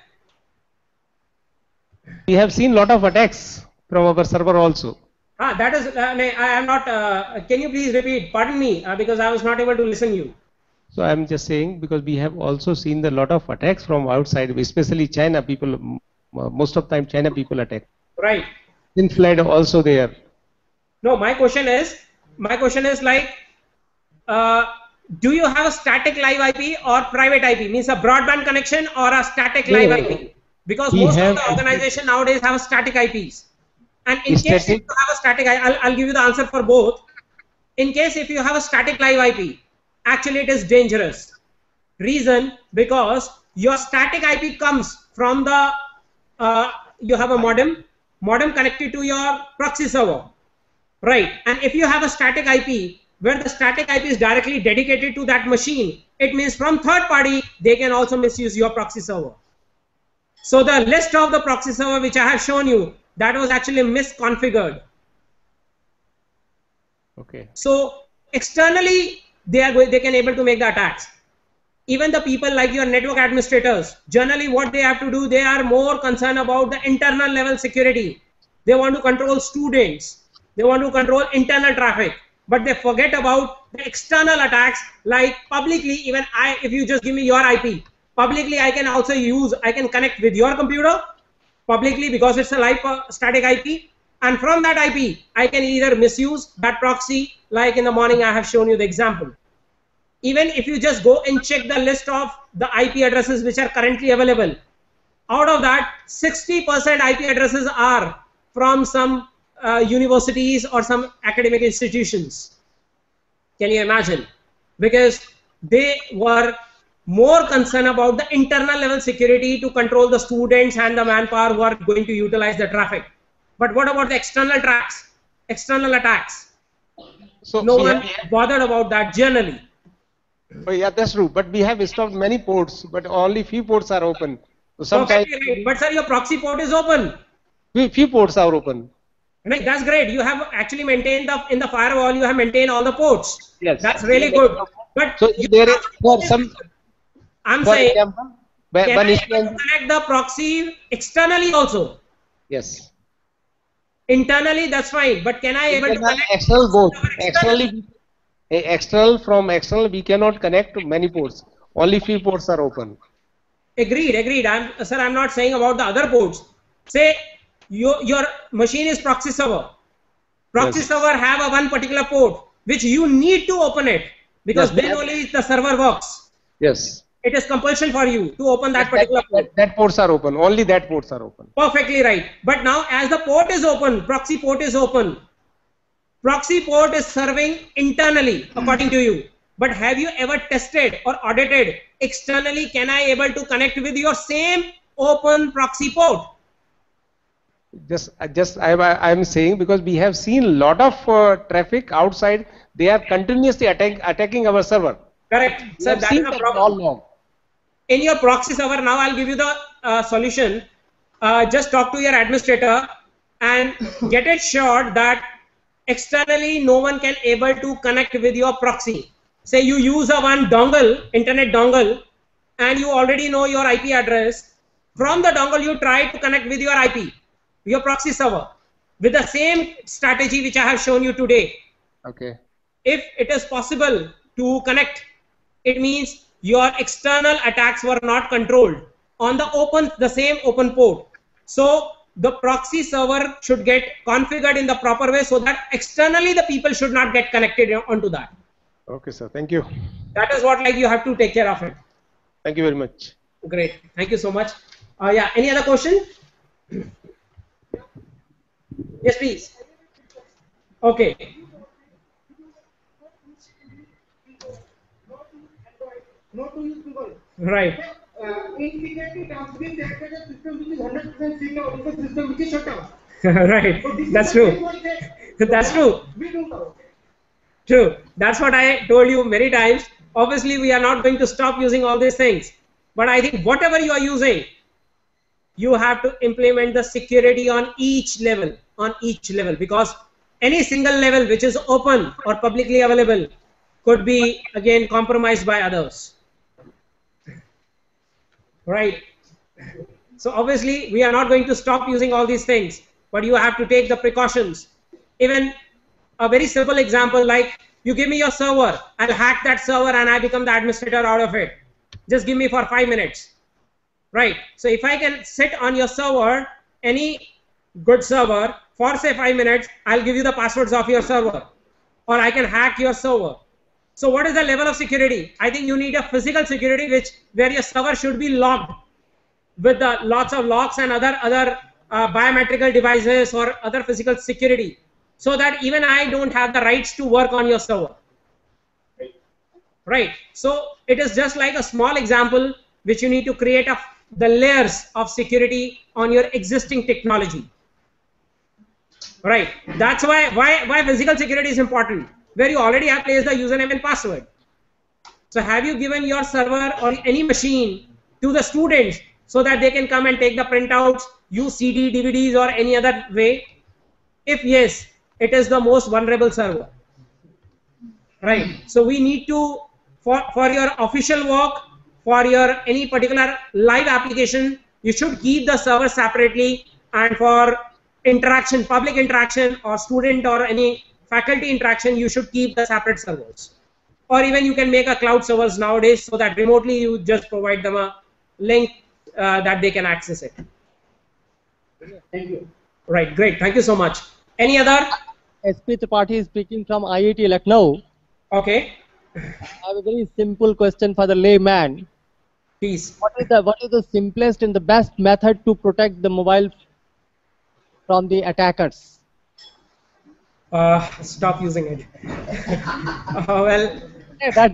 We have seen lot of attacks from our server also. Ah, that is, uh, I am not, uh, can you please repeat? Pardon me, uh, because I was not able to listen you. So I am just saying, because we have also seen the lot of attacks from outside, especially China people, most of the time China people attack. Right. In flood also there. No, my question is, my question is like, uh, do you have a static live I P or private I P? Means a broadband connection or a static live No, I P? Because we most have of the organization nowadays have static I Ps. And in Static- case if you have a static, I'll, I'll give you the answer for both. In case if you have a static live I P, actually it is dangerous. Reason, because your static I P comes from the, uh, you have a modem, modem connected to your proxy server. Right. And if you have a static I P, where the static I P is directly dedicated to that machine, it means from third party, they can also misuse your proxy server. So the list of the proxy server which I have shown you, that was actually misconfigured. Okay. So externally, they are they can able to make the attacks. Even the people like your network administrators, generally what they have to do, they are more concerned about the internal level security. They want to control students. They want to control internal traffic. But they forget about the external attacks, like publicly, even I, if you just give me your I P, publicly I can also use, I can connect with your computer, publicly because it's a live uh, static I P. And from that I P, I can either misuse that proxy, like in the morning I have shown you the example. Even if you just go and check the list of the I P addresses which are currently available, out of that, sixty percent I P addresses are from some uh, universities or some academic institutions. Can you imagine? Because they were more concerned about the internal level security to control the students and the manpower who are going to utilize the traffic. But what about the external tracks, external attacks? So No we one have, bothered about that generally. oh yeah, that's true. But we have stopped many ports, but only few ports are open. So sometimes Perfectly right. But sir, your proxy port is open. few, few ports are open. Right, that's great. You have actually maintained the in the firewall. You have maintained all the ports. Yes. That's really good. But So you there is have- for some, I'm for saying, example, when can when I it able to connect the proxy externally also? yes. Internally, that's fine. But can I able to Internal, connect external both. externally? Externally, eh, external from external we cannot connect to many ports. Only few ports are open. Agreed, agreed. I'm sir. I'm not saying about the other ports. Say your your machine is proxy server. Proxy Yes. server have a one particular port which you need to open it because Yes, then that- only the server works. Yes. It is compulsion for you to open that Yes, particular that, port. that, that ports are open. Only that ports are open. Perfectly right. But now as the port is open, proxy port is open. Proxy port is serving internally according to you. But have you ever tested or audited externally? Can I able to connect with your same open proxy port? Just, uh, just I, I am saying because we have seen lot of uh, traffic outside. They are continuously attack, attacking our server. Correct. We So have that seen is a that problem. all along. In your proxy server, now I'll give you the uh, solution. Uh, just talk to your administrator and get it sure that externally no one can able to connect with your proxy. Say you use a one dongle, internet dongle, and you already know your I P address. From the dongle, you try to connect with your I P, your proxy server, with the same strategy which I have shown you today. Okay. If it is possible to connect, it means your external attacks were not controlled on the open, the same open port. So the proxy server should get configured in the proper way so that externally the people should not get connected onto that. Okay, sir. Thank you. That is what like you have to take care of it. Thank you very much. Great. Thank you so much. Uh, yeah. Any other question? Yes, please. Okay. Not to use Google. Right. Uh, Infinity transmit that kind of system which is one hundred percent secure is a system which is shut down. Right. So this is That's the true. same like that. That's true. We don't know. True. That's what I told you many times. Obviously, we are not going to stop using all these things. But I think whatever you are using, you have to implement the security on each level, on each level, because any single level which is open or publicly available could be again compromised by others. Right. So obviously, we are not going to stop using all these things, but you have to take the precautions. Even a very simple example, like you give me your server, I'll hack that server and I become the administrator out of it. Just give me for five minutes. Right. So if I can sit on your server, any good server, for say five minutes, I'll give you the passwords of your server, or I can hack your server. So what is the level of security? I think you need a physical security, which where your server should be locked with the lots of locks and other other uh, biometrical devices or other physical security, so that even I don't have the rights to work on your server. Right. So it is just like a small example which you need to create a, the layers of security on your existing technology. Right. That's why why why physical security is important, where you already have placed the username and password. So have you given your server or any machine to the students so that they can come and take the printouts, use C D, D V Ds or any other way? If yes, it is the most vulnerable server. Right. So we need to, for, for your official work, for your any particular live application, you should keep the server separately, and for interaction, public interaction or student or any faculty interaction, you should keep the separate servers. Or even you can make a cloud servers nowadays, so that remotely you just provide them a link uh, that they can access it. Thank you. Right, great. Thank you so much. Any other? S P Tripathi is speaking from I I T Lucknow. Okay. I have a very simple question for the layman. Please. What is the what is the simplest and the best method to protect the mobile from the attackers? Uh, stop using it. uh, well, Yeah, that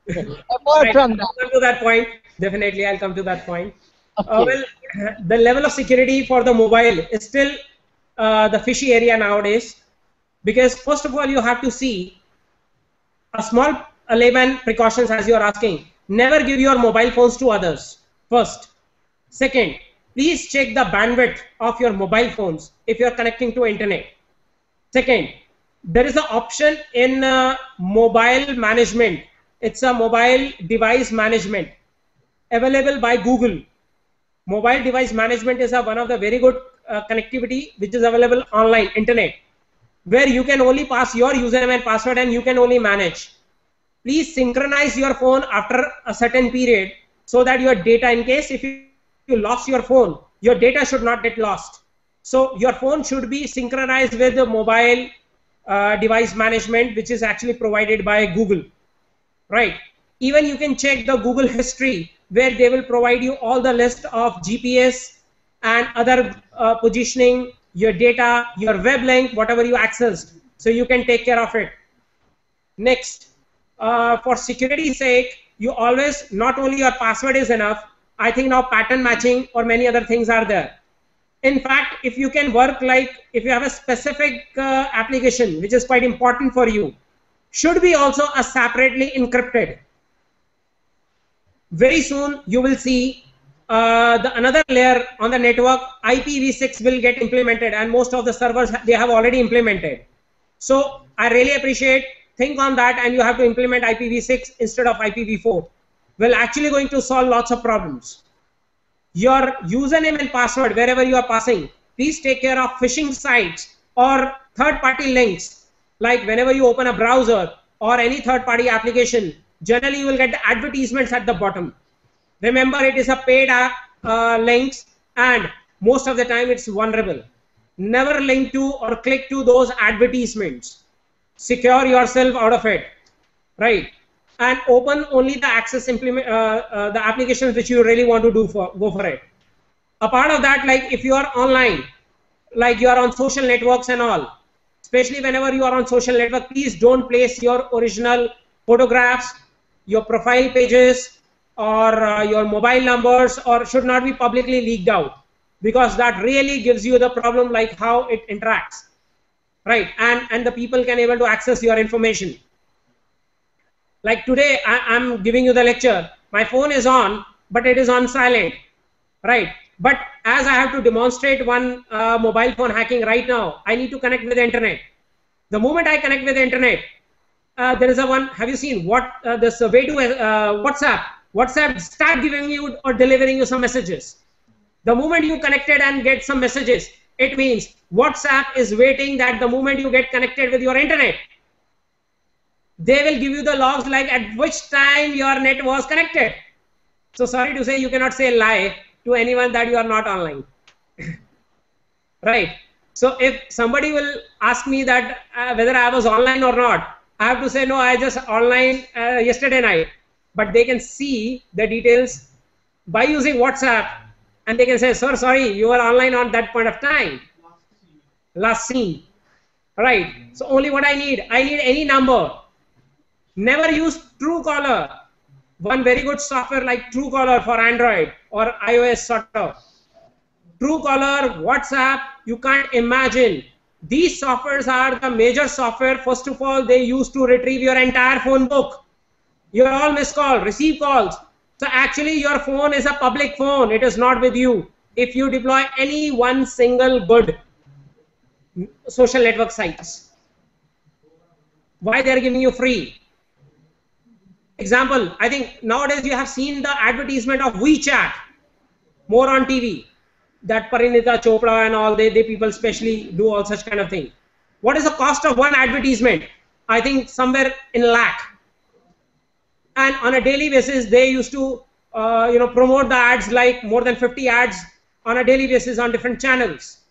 Apart Right. from I'll that, come to that point. Definitely, I'll come to that point. Uh, okay. well, the level of security for the mobile is still uh, the fishy area nowadays, because first of all, you have to see a small a layman precautions as you are asking. Never give your mobile phones to others. First. Second, please check the bandwidth of your mobile phones if you are connecting to internet. Second, there is an option in uh, mobile management. It's a mobile device management available by Google. Mobile device management is a, one of the very good uh, connectivity which is available online, internet, where you can only pass your username and password and you can only manage. Please synchronize your phone after a certain period so that your data, in case if you, you lost your phone, your data should not get lost. So your phone should be synchronized with the mobile uh, device management, which is actually provided by Google, right? Even you can check the Google history, where they will provide you all the list of G P S and other uh, positioning, your data, your web link, whatever you accessed, so you can take care of it. Next, uh, for security sake, you always, not only your password is enough, I think now pattern matching or many other things are there. In fact, if you can work like, if you have a specific uh, application which is quite important for you, should be also a separately encrypted. Very soon you will see uh, the another layer on the network, I P v six will get implemented, and most of the servers they have already implemented. So I really appreciate, think on that, and you have to implement I P v six instead of I P v four. Well, actually going to solve lots of problems. Your username and password, wherever you are passing, please take care of phishing sites or third-party links. Like whenever you open a browser or any third-party application, generally you will get the advertisements at the bottom. Remember, it is a paid app, uh, links, and most of the time it's vulnerable. Never link to or click to those advertisements. Secure yourself out of it, right? And open only the access implement uh, uh, the applications which you really want to do for go for it. A part of that, like if you are online, like you are on social networks and all, especially whenever you are on social network, please don't place your original photographs, your profile pages, or uh, your mobile numbers, or should not be publicly leaked out, because that really gives you the problem, like how it interacts, right? And and the people can able to access your information. Like today, I, I'm giving you the lecture. My phone is on, but it is on silent, right? But as I have to demonstrate one uh, mobile phone hacking right now, I need to connect with the internet. The moment I connect with the internet, uh, there is a one. Have you seen what uh, this uh, way to uh, WhatsApp? WhatsApp start giving you or delivering you some messages. The moment you connected and get some messages, it means WhatsApp is waiting that the moment you get connected with your internet, they will give you the logs like at which time your net was connected. So sorry to say, you cannot say lie to anyone that you are not online. Right? So if somebody will ask me that uh, whether I was online or not, I have to say no, I just online uh, yesterday night. But they can see the details by using WhatsApp, and they can say, sir, sorry, you were online on that point of time. Last seen. Right? So only what I need, I need any number. Never use Truecaller. One very good software like Truecaller for Android or iOS sort of. Truecaller, WhatsApp, you can't imagine. These softwares are the major software. First of all, they used to retrieve your entire phone book. Your all missed call, receive calls. So actually your phone is a public phone. It is not with you. If you deploy any one single good social network sites, why they are giving you free? Example, I think nowadays you have seen the advertisement of WeChat more on T V. That Parinita Chopra and all, they, they people especially do all such kind of thing. What is the cost of one advertisement? I think somewhere in lakh. And on a daily basis, they used to uh, you know, promote the ads, like more than fifty ads on a daily basis on different channels.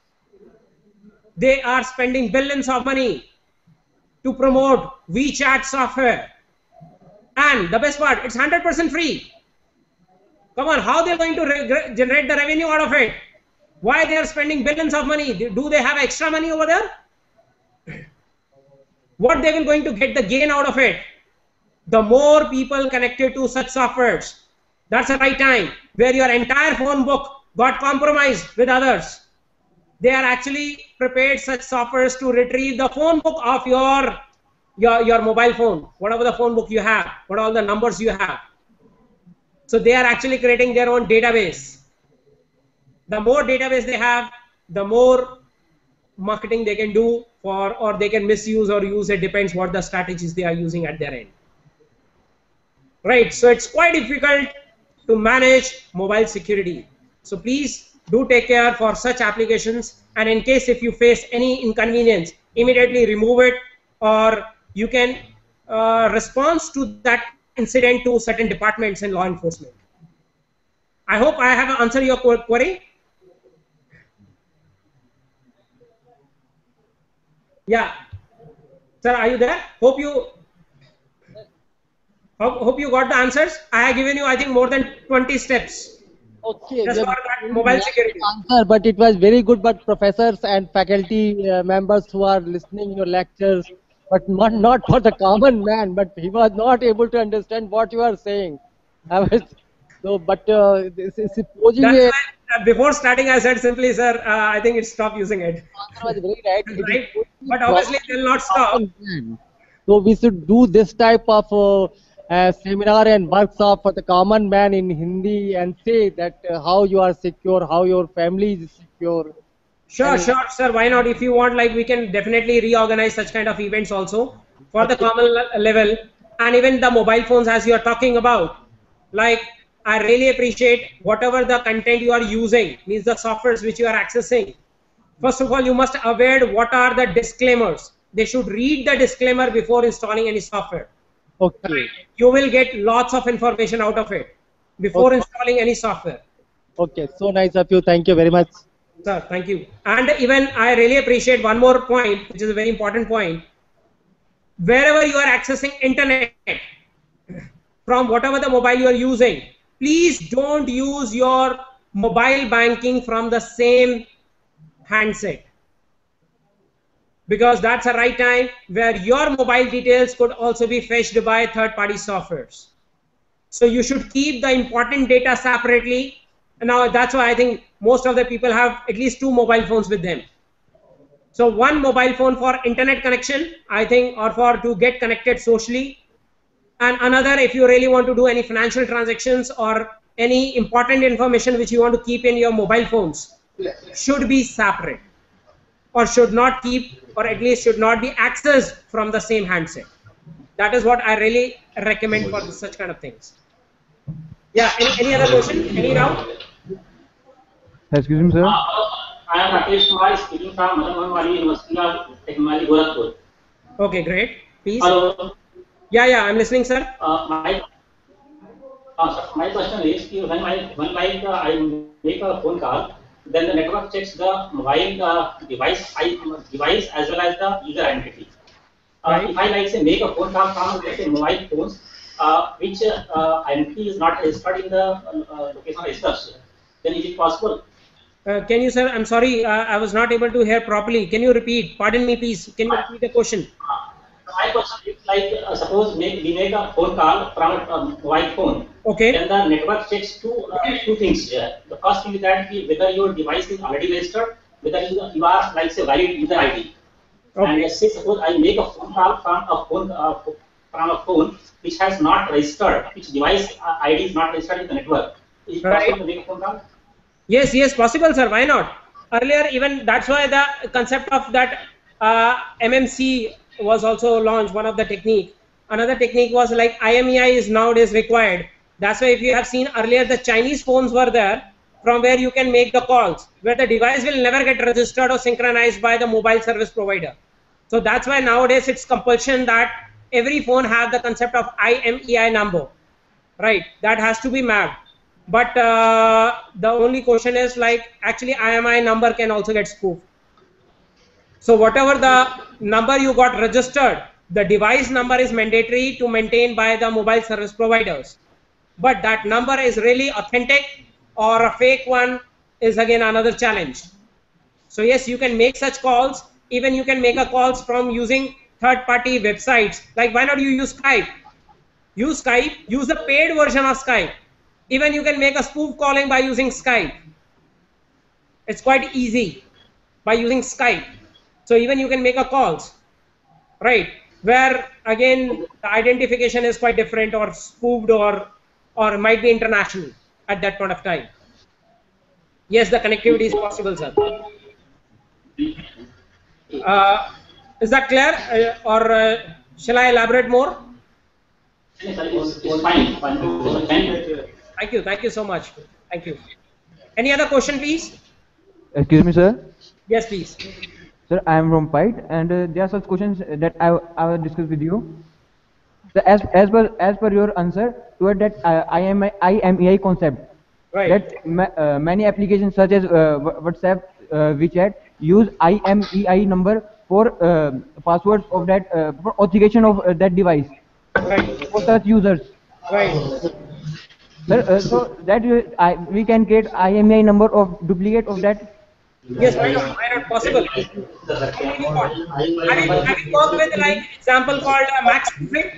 They are spending billions of money to promote WeChat software. And the best part, it's one hundred percent free. Come on, how they're going to re generate the revenue out of it? Why they are spending billions of money? Do they have extra money over there? What they will going to get the gain out of it? the more people connected to such softwares, that's the right time where your entire phone book got compromised with others. They are actually prepared such softwares to retrieve the phone book of your, your, your mobile phone, whatever the phone book you have, what all the numbers you have. So they are actually creating their own database. The more database they have, the more marketing they can do for, or they can misuse or use, it depends what the strategies they are using at their end. Right, so it's quite difficult to manage mobile security. So please do take care for such applications, and in case if you face any inconvenience, immediately remove it, or you can uh, respond to that incident to certain departments in law enforcement. I hope I have answered your query. Yeah, sir, are you there? Hope you hope, hope you got the answers. I have given you, I think, more than twenty steps. Okay, Just yeah, for that mobile security. answer, but it was very good. But professors and faculty uh, members who are listening your lectures, but not not for the common man. But he was not able to understand what you are saying. I was so, but uh, this is supposing That's a why uh, before starting I said simply, sir, uh, I think it's stop using it. answer was very right. It is Right? supposed to be But obviously they will not stop. common man. So we should do this type of uh, uh, seminar and workshop for the common man in Hindi and say that uh, how you are secure, how your family is secure. Sure, And- sure, sir. Why not? If you want, like, we can definitely reorganize such kind of events also for the common le- level, and even the mobile phones as you are talking about. Like, I really appreciate whatever the content you are using, means the softwares which you are accessing. First of all, you must aware what are the disclaimers. They should read the disclaimer before installing any software. Okay. You will get lots of information out of it before Okay. installing any software. Okay. So nice of you. Thank you very much. Sir, thank you. And even I really appreciate one more point, which is a very important point. Wherever you are accessing internet, from whatever the mobile you are using, please don't use your mobile banking from the same handset, because that's the right time where your mobile details could also be fetched by third-party softwares. So you should keep the important data separately. And now that's why I think most of the people have at least two mobile phones with them. So one mobile phone for internet connection, I think, or for to get connected socially, and another if you really want to do any financial transactions or any important information which you want to keep in your mobile phones, should be separate, or should not keep, or at least should not be accessed from the same handset. That is what I really recommend for such kind of things. Yeah, any, any other question? Any round? Excuse me, sir. I am Rakesh Kumar speaking from Madhavan University of Technology, Gorakhpur. Okay, great. Please. Hello. Yeah, yeah, I'm listening, sir. Uh, my, uh, sir, my question is, when I, when like, uh, I make a phone call, then the network checks the mobile uh, device, I, device as well as the user identity. Uh, Right. If I like say make a phone call from let's say mobile phones, uh, which uh, identity is not registered in the uh, location registers, then is it possible? Uh, can you, sir? I'm sorry, uh, I was not able to hear properly. Can you repeat? Pardon me, please. Can you repeat the question? My question is like uh, suppose make, we make a phone call from a um, mobile phone. Okay. Then the network checks two uh, two things. Uh, the first thing is that the, whether your device is already registered, whether you, you are like say valid user I D. Okay. And let's say suppose I make a phone call from a phone uh, from a phone which has not registered, which device uh, I D is not registered in the network. Is it Right. possible to make a phone call? Yes, yes, possible, sir. Why not? Earlier, even that's why the concept of that uh, M M C was also launched. One of the technique. Another technique was like I M E I is nowadays required. That's why if you have seen earlier, the Chinese phones were there from where you can make the calls, where the device will never get registered or synchronized by the mobile service provider. So that's why nowadays it's compulsion that every phone have the concept of I M E I number, right? That has to be mapped. But uh, the only question is like actually I M E I number can also get spoofed. So whatever the number you got registered, the device number is mandatory to maintain by the mobile service providers. But that number is really authentic or a fake one is again another challenge. So yes, you can make such calls. Even you can make a calls from using third-party websites. Like why not you use Skype? use Skype, use the paid version of Skype. Even you can make a spoof calling by using Skype. It's quite easy by using Skype. So even you can make a calls, right? Where again the identification is quite different or spoofed or or might be international at that point of time. Yes, the connectivity is possible, sir. Uh, is that clear, uh, or uh, shall I elaborate more? It's, it's fine. fine. Thank you. Thank you. Thank you so much. Thank you. Any other question, please? Excuse me, sir. Yes, please. Sir, I am from Pite, and uh, there are such questions that I I will discuss with you. So as as per as per your answer toward that uh, I M E I concept, right? That ma uh, many applications such as uh, WhatsApp, uh, WeChat use I M E I number for uh, passwords of that uh, for authentication of uh, that device. Right. For such users. Right. Sir, uh, so that uh, I, we can get I M E I number of duplicate of that. Yes, why not? Why not? Possible. Have you, have you worked with like example called uh, max spoofing?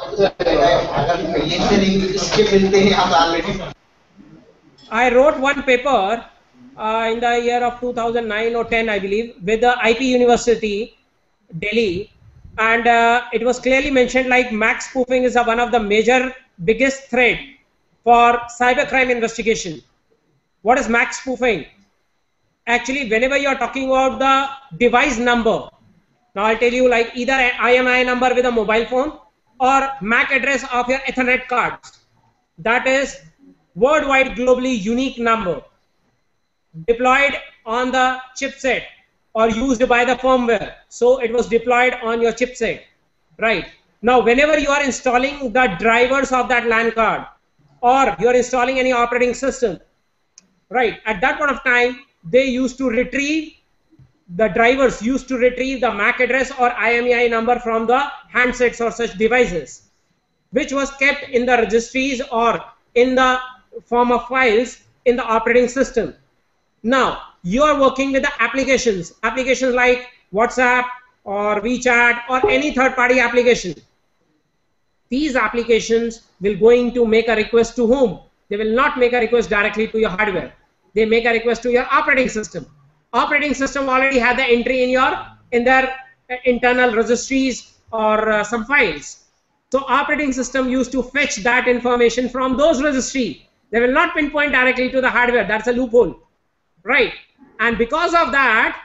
I wrote one paper uh, in the year of two thousand nine or ten, I believe, with the I P University, Delhi, and uh, it was clearly mentioned like max spoofing is a, one of the major biggest threat for cybercrime investigation. What is max spoofing? Actually, whenever you are talking about the device number, now I'll tell you like either an I M E I number with a mobile phone or M A C address of your Ethernet cards. That is worldwide globally unique number deployed on the chipset or used by the firmware. So it was deployed on your chipset, right? Now, whenever you are installing the drivers of that LAN card or you are installing any operating system, right? At that point of time, they used to retrieve, the drivers used to retrieve the M A C address or I M E I number from the handsets or such devices, which was kept in the registries or in the form of files in the operating system. Now, you are working with the applications, applications like WhatsApp or WeChat or any third-party application. These applications will going to make a request to whom? They will not make a request directly to your hardware. They make a request to your operating system. Operating system already had the entry in your in their uh, internal registries or uh, some files. So operating system used to fetch that information from those registries. They will not pinpoint directly to the hardware. That's a loophole, right? And because of that,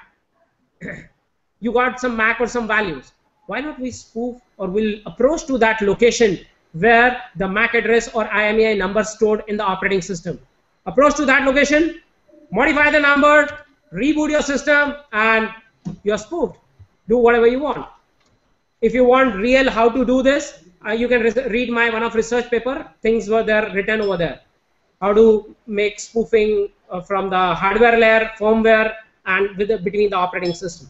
you got some M A C or some values. Why not we spoof or will approach to that location where the M A C address or I M E I number stored in the operating system? Approach to that location, modify the number, reboot your system, and you're spoofed. Do whatever you want. If you want real how to do this, uh, you can read my one of research paper. Things were there written over there. How to make spoofing uh, from the hardware layer, firmware, and with the, between the operating system.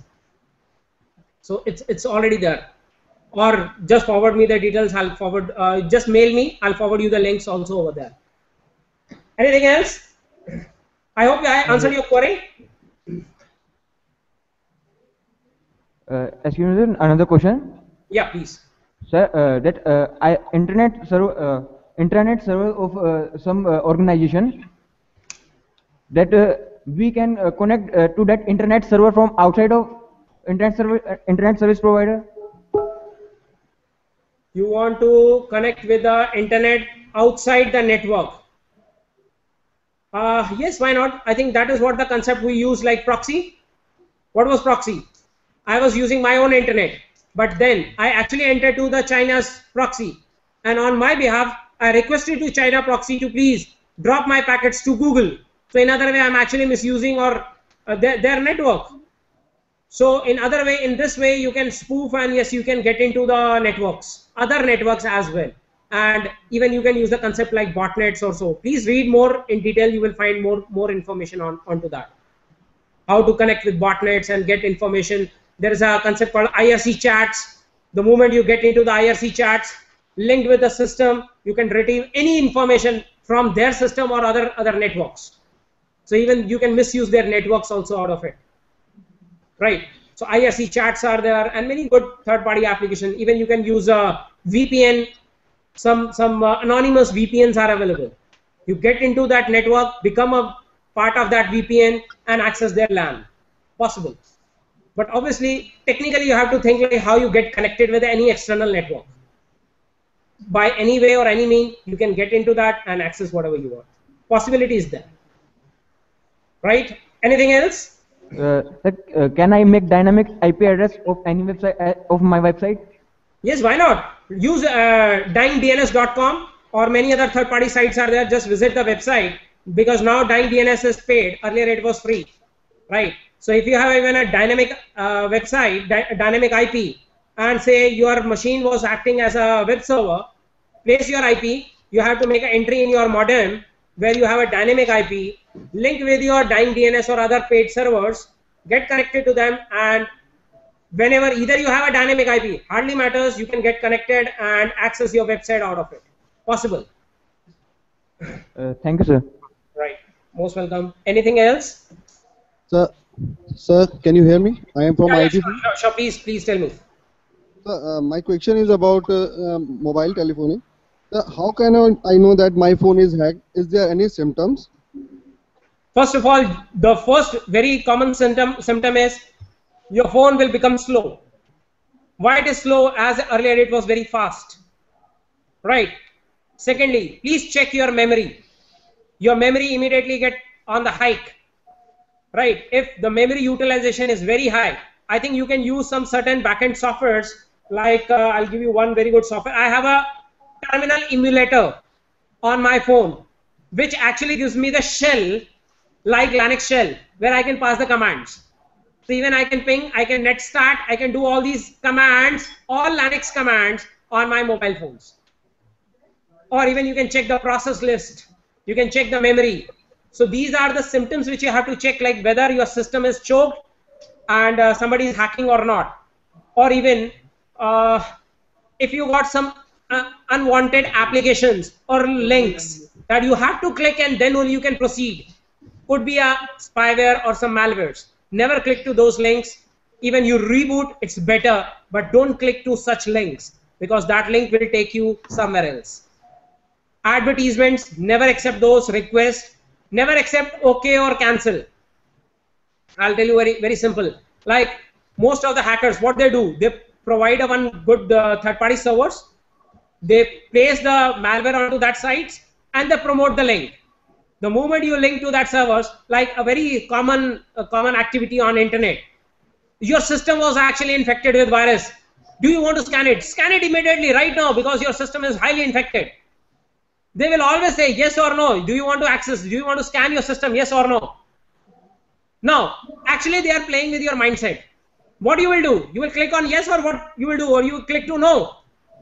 So it's it's already there. Or just forward me the details. I'll forward. Uh, just mail me. I'll forward you the links also over there. Anything else? I hope I answered your query. Uh, excuse me, another question. Yeah, please. Sir, uh, that uh, I internet server, uh, internet server of uh, some uh, organization, that uh, we can uh, connect uh, to that internet server from outside of internet server, uh, internet service provider. You want to connect with the internet outside the network? Uh, yes, why not? I think that is what the concept we use, like proxy. What was proxy? I was using my own internet, but then I actually entered to the China's proxy, and on my behalf, I requested to China proxy to please drop my packets to Google. So in other way, I'm actually misusing or uh, their, their network. So in other way, in this way, you can spoof, and yes, you can get into the networks, other networks as well. And even you can use the concept like botnets or so. Please read more in detail. You will find more, more information on onto that. How to connect with botnets and get information. There is a concept called I R C chats. The moment you get into the I R C chats linked with the system, you can retrieve any information from their system or other, other networks. So even you can misuse their networks also out of it. Right. So I R C chats are there and many good third-party applications. Even you can use a V P N some some uh, anonymous V P Ns are available. You get into that network, become a part of that V P N, and access their LAN. Possible. But obviously, technically, you have to think like how you get connected with any external network. By any way or any mean, you can get into that and access whatever you want. Possibility is there. Right? Anything else? Uh, sir, uh, can I make dynamic I P address of any website uh, of my website? Yes, why not? Use uh, dying D N S dot com or many other third-party sites are there. Just visit the website because now dying D N S is paid. Earlier it was free, right? So if you have even a dynamic uh, website, dy dynamic I P, and say your machine was acting as a web server, place your I P. You have to make an entry in your modem where you have a dynamic I P, link with your dying D N S or other paid servers, get connected to them, and whenever either you have a dynamic I P, hardly matters, you can get connected and access your website out of it. Possible. Uh, thank you, sir. Right. Most welcome. Anything else? Sir, sir, can you hear me? I am from Yeah, yeah, I T. sure, sure, sure. Please, please tell me. Sir, uh, my question is about uh, um, mobile telephony. Sir, how can I, I know that my phone is hacked? Is there any symptoms? First of all, the first very common symptom symptom is your phone will become slow. Why it is slow? As earlier it was very fast. Right. Secondly, please check your memory. Your memory immediately get on the hike. Right. If the memory utilization is very high, I think you can use some certain backend softwares like uh, I'll give you one very good software. I have a terminal emulator on my phone which actually gives me the shell like Linux shell where I can pass the commands. So even I can ping, I can net start, I can do all these commands, all Linux commands on my mobile phones. Or even you can check the process list. You can check the memory. So these are the symptoms which you have to check, like whether your system is choked and uh, somebody is hacking or not. Or even uh, if you got some uh, unwanted applications or links that you have to click and then only you can proceed. Could be a spyware or some malwares. Never click to those links. Even you reboot, it's better, but don't click to such links because that link will take you somewhere else. Advertisements, never accept those requests. Never accept OK or cancel. I'll tell you very, very simple. Like most of the hackers, what they do, they provide a one good uh, third-party servers. They place the malware onto that site and they promote the link. The moment you link to that servers, like a very common, uh, common activity on internet, your system was actually infected with virus. Do you want to scan it? Scan it immediately right now because your system is highly infected. They will always say yes or no. Do you want to access? Do you want to scan your system? Yes or no? Now, actually they are playing with your mindset. What you will do? You will click on yes or what you will do? Or you will click to no?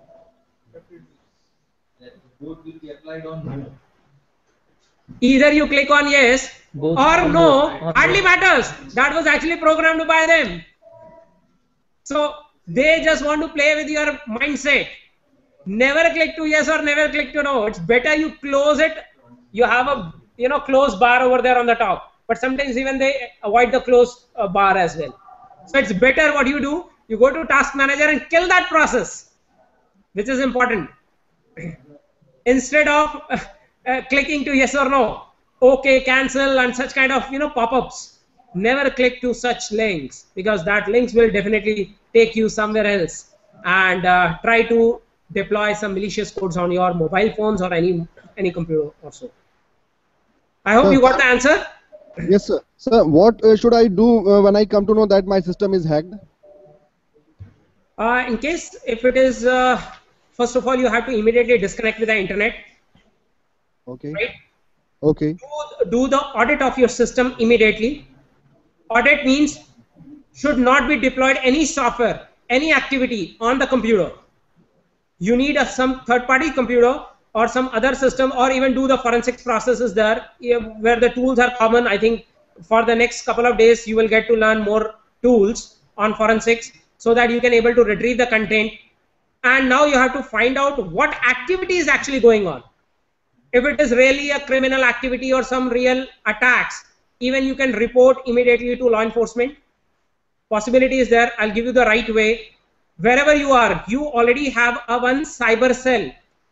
Both will be applied on no. Either you click on yes Both or no, or hardly no. matters. That was actually programmed by them. So they just want to play with your mindset. Never click to yes or never click to no. It's better you close it. You have a you know close bar over there on the top. But sometimes even they avoid the close uh, bar as well. So it's better what you do. You go to task manager and kill that process, which is important. Instead of uh, uh, clicking to yes or no, okay, cancel and such kind of you know pop-ups. Never click to such links because that links will definitely take you somewhere else. And uh, try to deploy some malicious codes on your mobile phones or any any computer also. I hope Sir, you got the answer. Yes, sir. Sir, what uh, should I do uh, when I come to know that my system is hacked? Uh, in case if it is, uh, first of all, you have to immediately disconnect with the internet. Okay. Right? Okay. Do, do the audit of your system immediately. Audit means should not be deployed any software, any activity on the computer. You need a some third-party computer or some other system, or even do the forensics processes there where the tools are common. I think for the next couple of days you will get to learn more tools on forensics so that you can able to retrieve the content. And now you have to find out what activity is actually going on. If it is really a criminal activity or some real attacks, even you can report immediately to law enforcement. Possibility is there. I'll give you the right way. Wherever you are, you already have a one cyber cell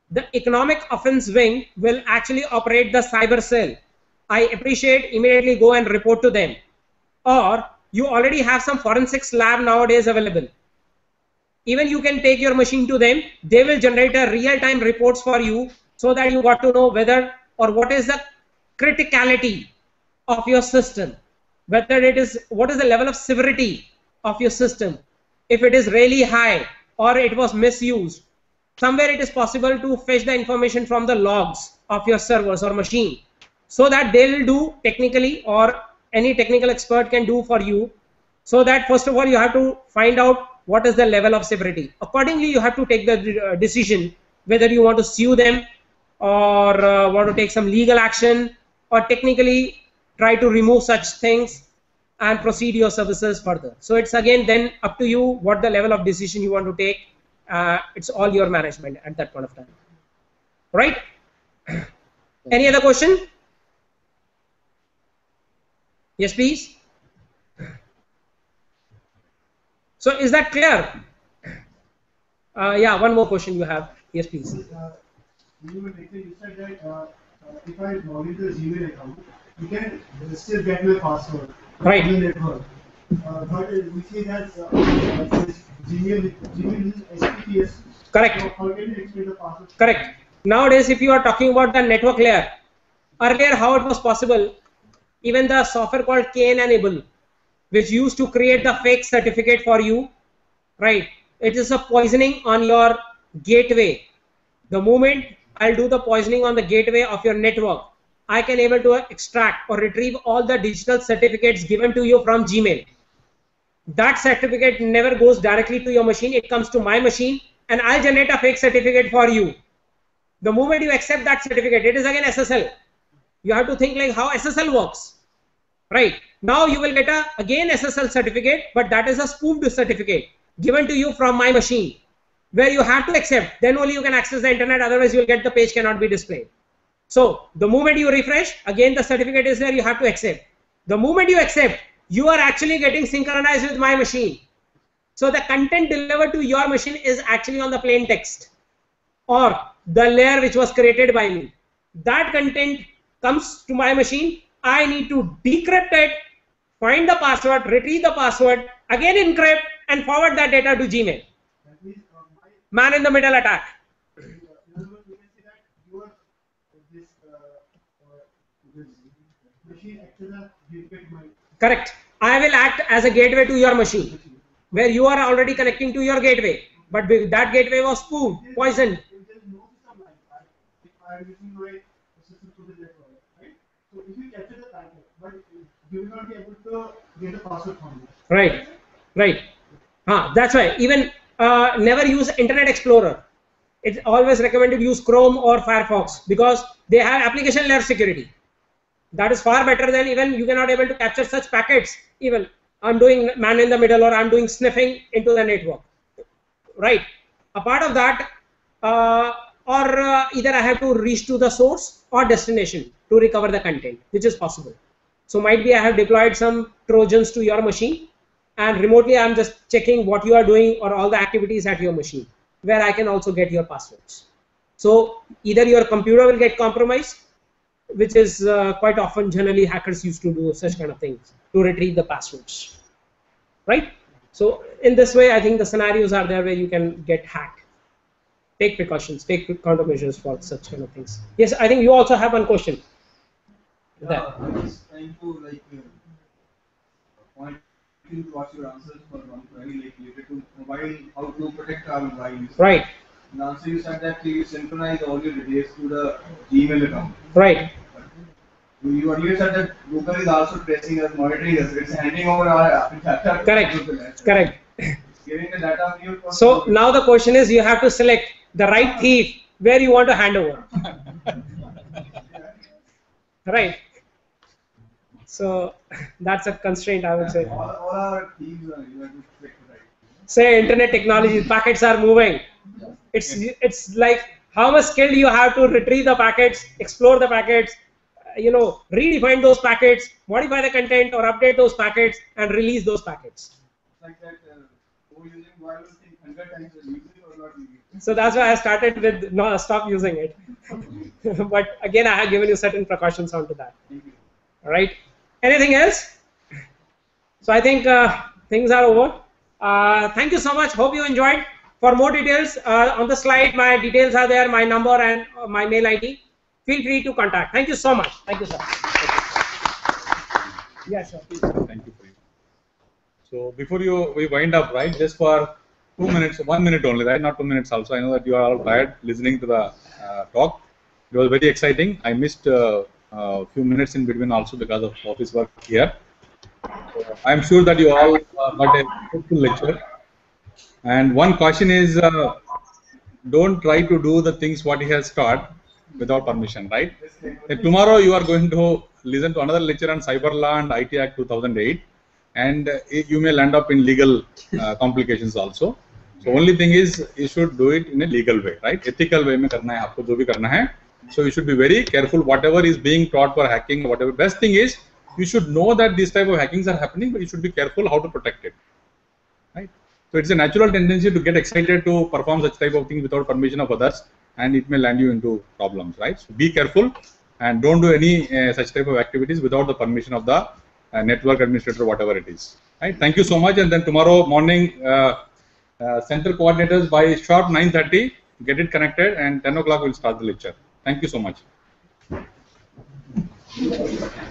the economic offense wing will actually operate the cyber cell. I appreciate, immediately go and report to them. Or you already have some forensics lab nowadays available. Even you can take your machine to them, they will generate a real-time reports for you, so that you got to know whether or what is the criticality of your system, whether it is, what is the level of severity of your system. If it is really high or it was misused, somewhere it is possible to fetch the information from the logs of your servers or machine, so that they will do technically, or any technical expert can do for you. So that first of all you have to find out what is the level of severity. Accordingly you have to take the uh, decision whether you want to sue them, or uh, want to take some legal action, or technically try to remove such things and proceed your services further. So it's again then up to you what the level of decision you want to take. Uh, it's all your management at that point of time. Right? Any other question? Yes, please. So is that clear? Uh, yeah, one more question you have. Yes, please. Uh, you you said that uh, uh, if I log into a Gmail account, you can still get your password. Right. On the network. Uh, but we see that uh, uh, Gmail, Gmail is H T T P S. Correct. So how can you explain the password? Correct. Nowadays, if you are talking about the network layer, earlier how it was possible, even the software called K N Enable, which used to create the fake certificate for you, right? It is a poisoning on your gateway. The moment I'll do the poisoning on the gateway of your network, I can able to extract or retrieve all the digital certificates given to you from Gmail. That certificate never goes directly to your machine. It comes to my machine and I'll generate a fake certificate for you. The moment you accept that certificate, it is again S S L. You have to think like how S S L works, right? Now you will get a again S S L certificate, but that is a spoofed certificate given to you from my machine, where you have to accept. Then only you can access the internet. Otherwise, you will get the page cannot be displayed. So the moment you refresh, again the certificate is there. You have to accept. The moment you accept, you are actually getting synchronized with my machine. So the content delivered to your machine is actually on the plain text or the layer which was created by me. That content comes to my machine. I need to decrypt it, find the password, retrieve the password, again encrypt and forward that data to Gmail. Man in the middle attack. Correct. I will act as a gateway to your machine, where you are already connecting to your gateway, but that gateway was spoofed, poisoned. So if you capture the packet, but you will not be able to get the password from it. Right, right. Ah, that's why even uh, never use Internet Explorer. It's always recommended to use Chrome or Firefox because they have application layer security. That is far better than even you cannot able to capture such packets. Even I'm doing man in the middle or I'm doing sniffing into the network. Right. A part of that, uh, or uh, either I have to reach to the source or destination to recover the content, which is possible. So might be I have deployed some Trojans to your machine and remotely I'm just checking what you are doing or all the activities at your machine, where I can also get your passwords. So either your computer will get compromised, which is uh, quite often generally hackers used to do such kind of things to retrieve the passwords, right? So in this way, I think the scenarios are there where you can get hacked. Take precautions, take countermeasures for such kind of things. Yes, I think you also have one question. Yeah, I was trying to like uh, point you towards your answers for one query like related to mobile, how to protect our mobiles. Right. In answer, you said that you synchronize all your details to the Gmail account. Right. You earlier said that Google is also tracing us, monitoring us. It's handing over our data. Correct. Correct. It's giving the data on you. So now the question is, you have to select the right thief where you want to hand over. Right. So that's a constraint, I would say. All, all our thieves are you have to select right. Say internet technology, packets are moving. It's it's like how much skill you have to retrieve the packets, explore the packets, you know, redefine those packets, modify the content or update those packets and release those packets. It's like that uh, using wireless thing, hundred times a use it or not use it. So that's why I started with no, stop using it. But again, I have given you certain precautions onto that. All right. Anything else? So I think uh, things are over. Uh, thank you so much. Hope you enjoyed. For more details, uh, on the slide, my details are there, my number and uh, my mail I D. Feel free to contact. Thank you so much. Thank you, sir. Yes, sir. Please. Thank you. So before you we wind up, right? Just for two minutes, one minute only, right? Not two minutes. Also, I know that you are all tired listening to the uh, talk. It was very exciting. I missed a uh, uh, few minutes in between also because of office work here. So I am sure that you all uh, got a fruitful lecture. And one caution is, uh, don't try to do the things what he has taught without permission, right? And tomorrow you are going to listen to another lecture on cyber law and I T Act two thousand eight, and uh, you may land up in legal uh, complications also. So only thing is, you should do it in a legal way, right? Ethical way में करना है आपको जो भी करना है. So you should be very careful. Whatever is being taught for hacking, whatever. Best thing is, you should know that these type of hackings are happening, but you should be careful how to protect it, right? So it's a natural tendency to get excited to perform such type of things without permission of others, and it may land you into problems, right? So be careful and don't do any uh, such type of activities without the permission of the uh, network administrator, whatever it is, right? Thank you so much. And then tomorrow morning, uh, uh, center coordinators by sharp nine thirty, get it connected, and ten o'clock we'll start the lecture. Thank you so much.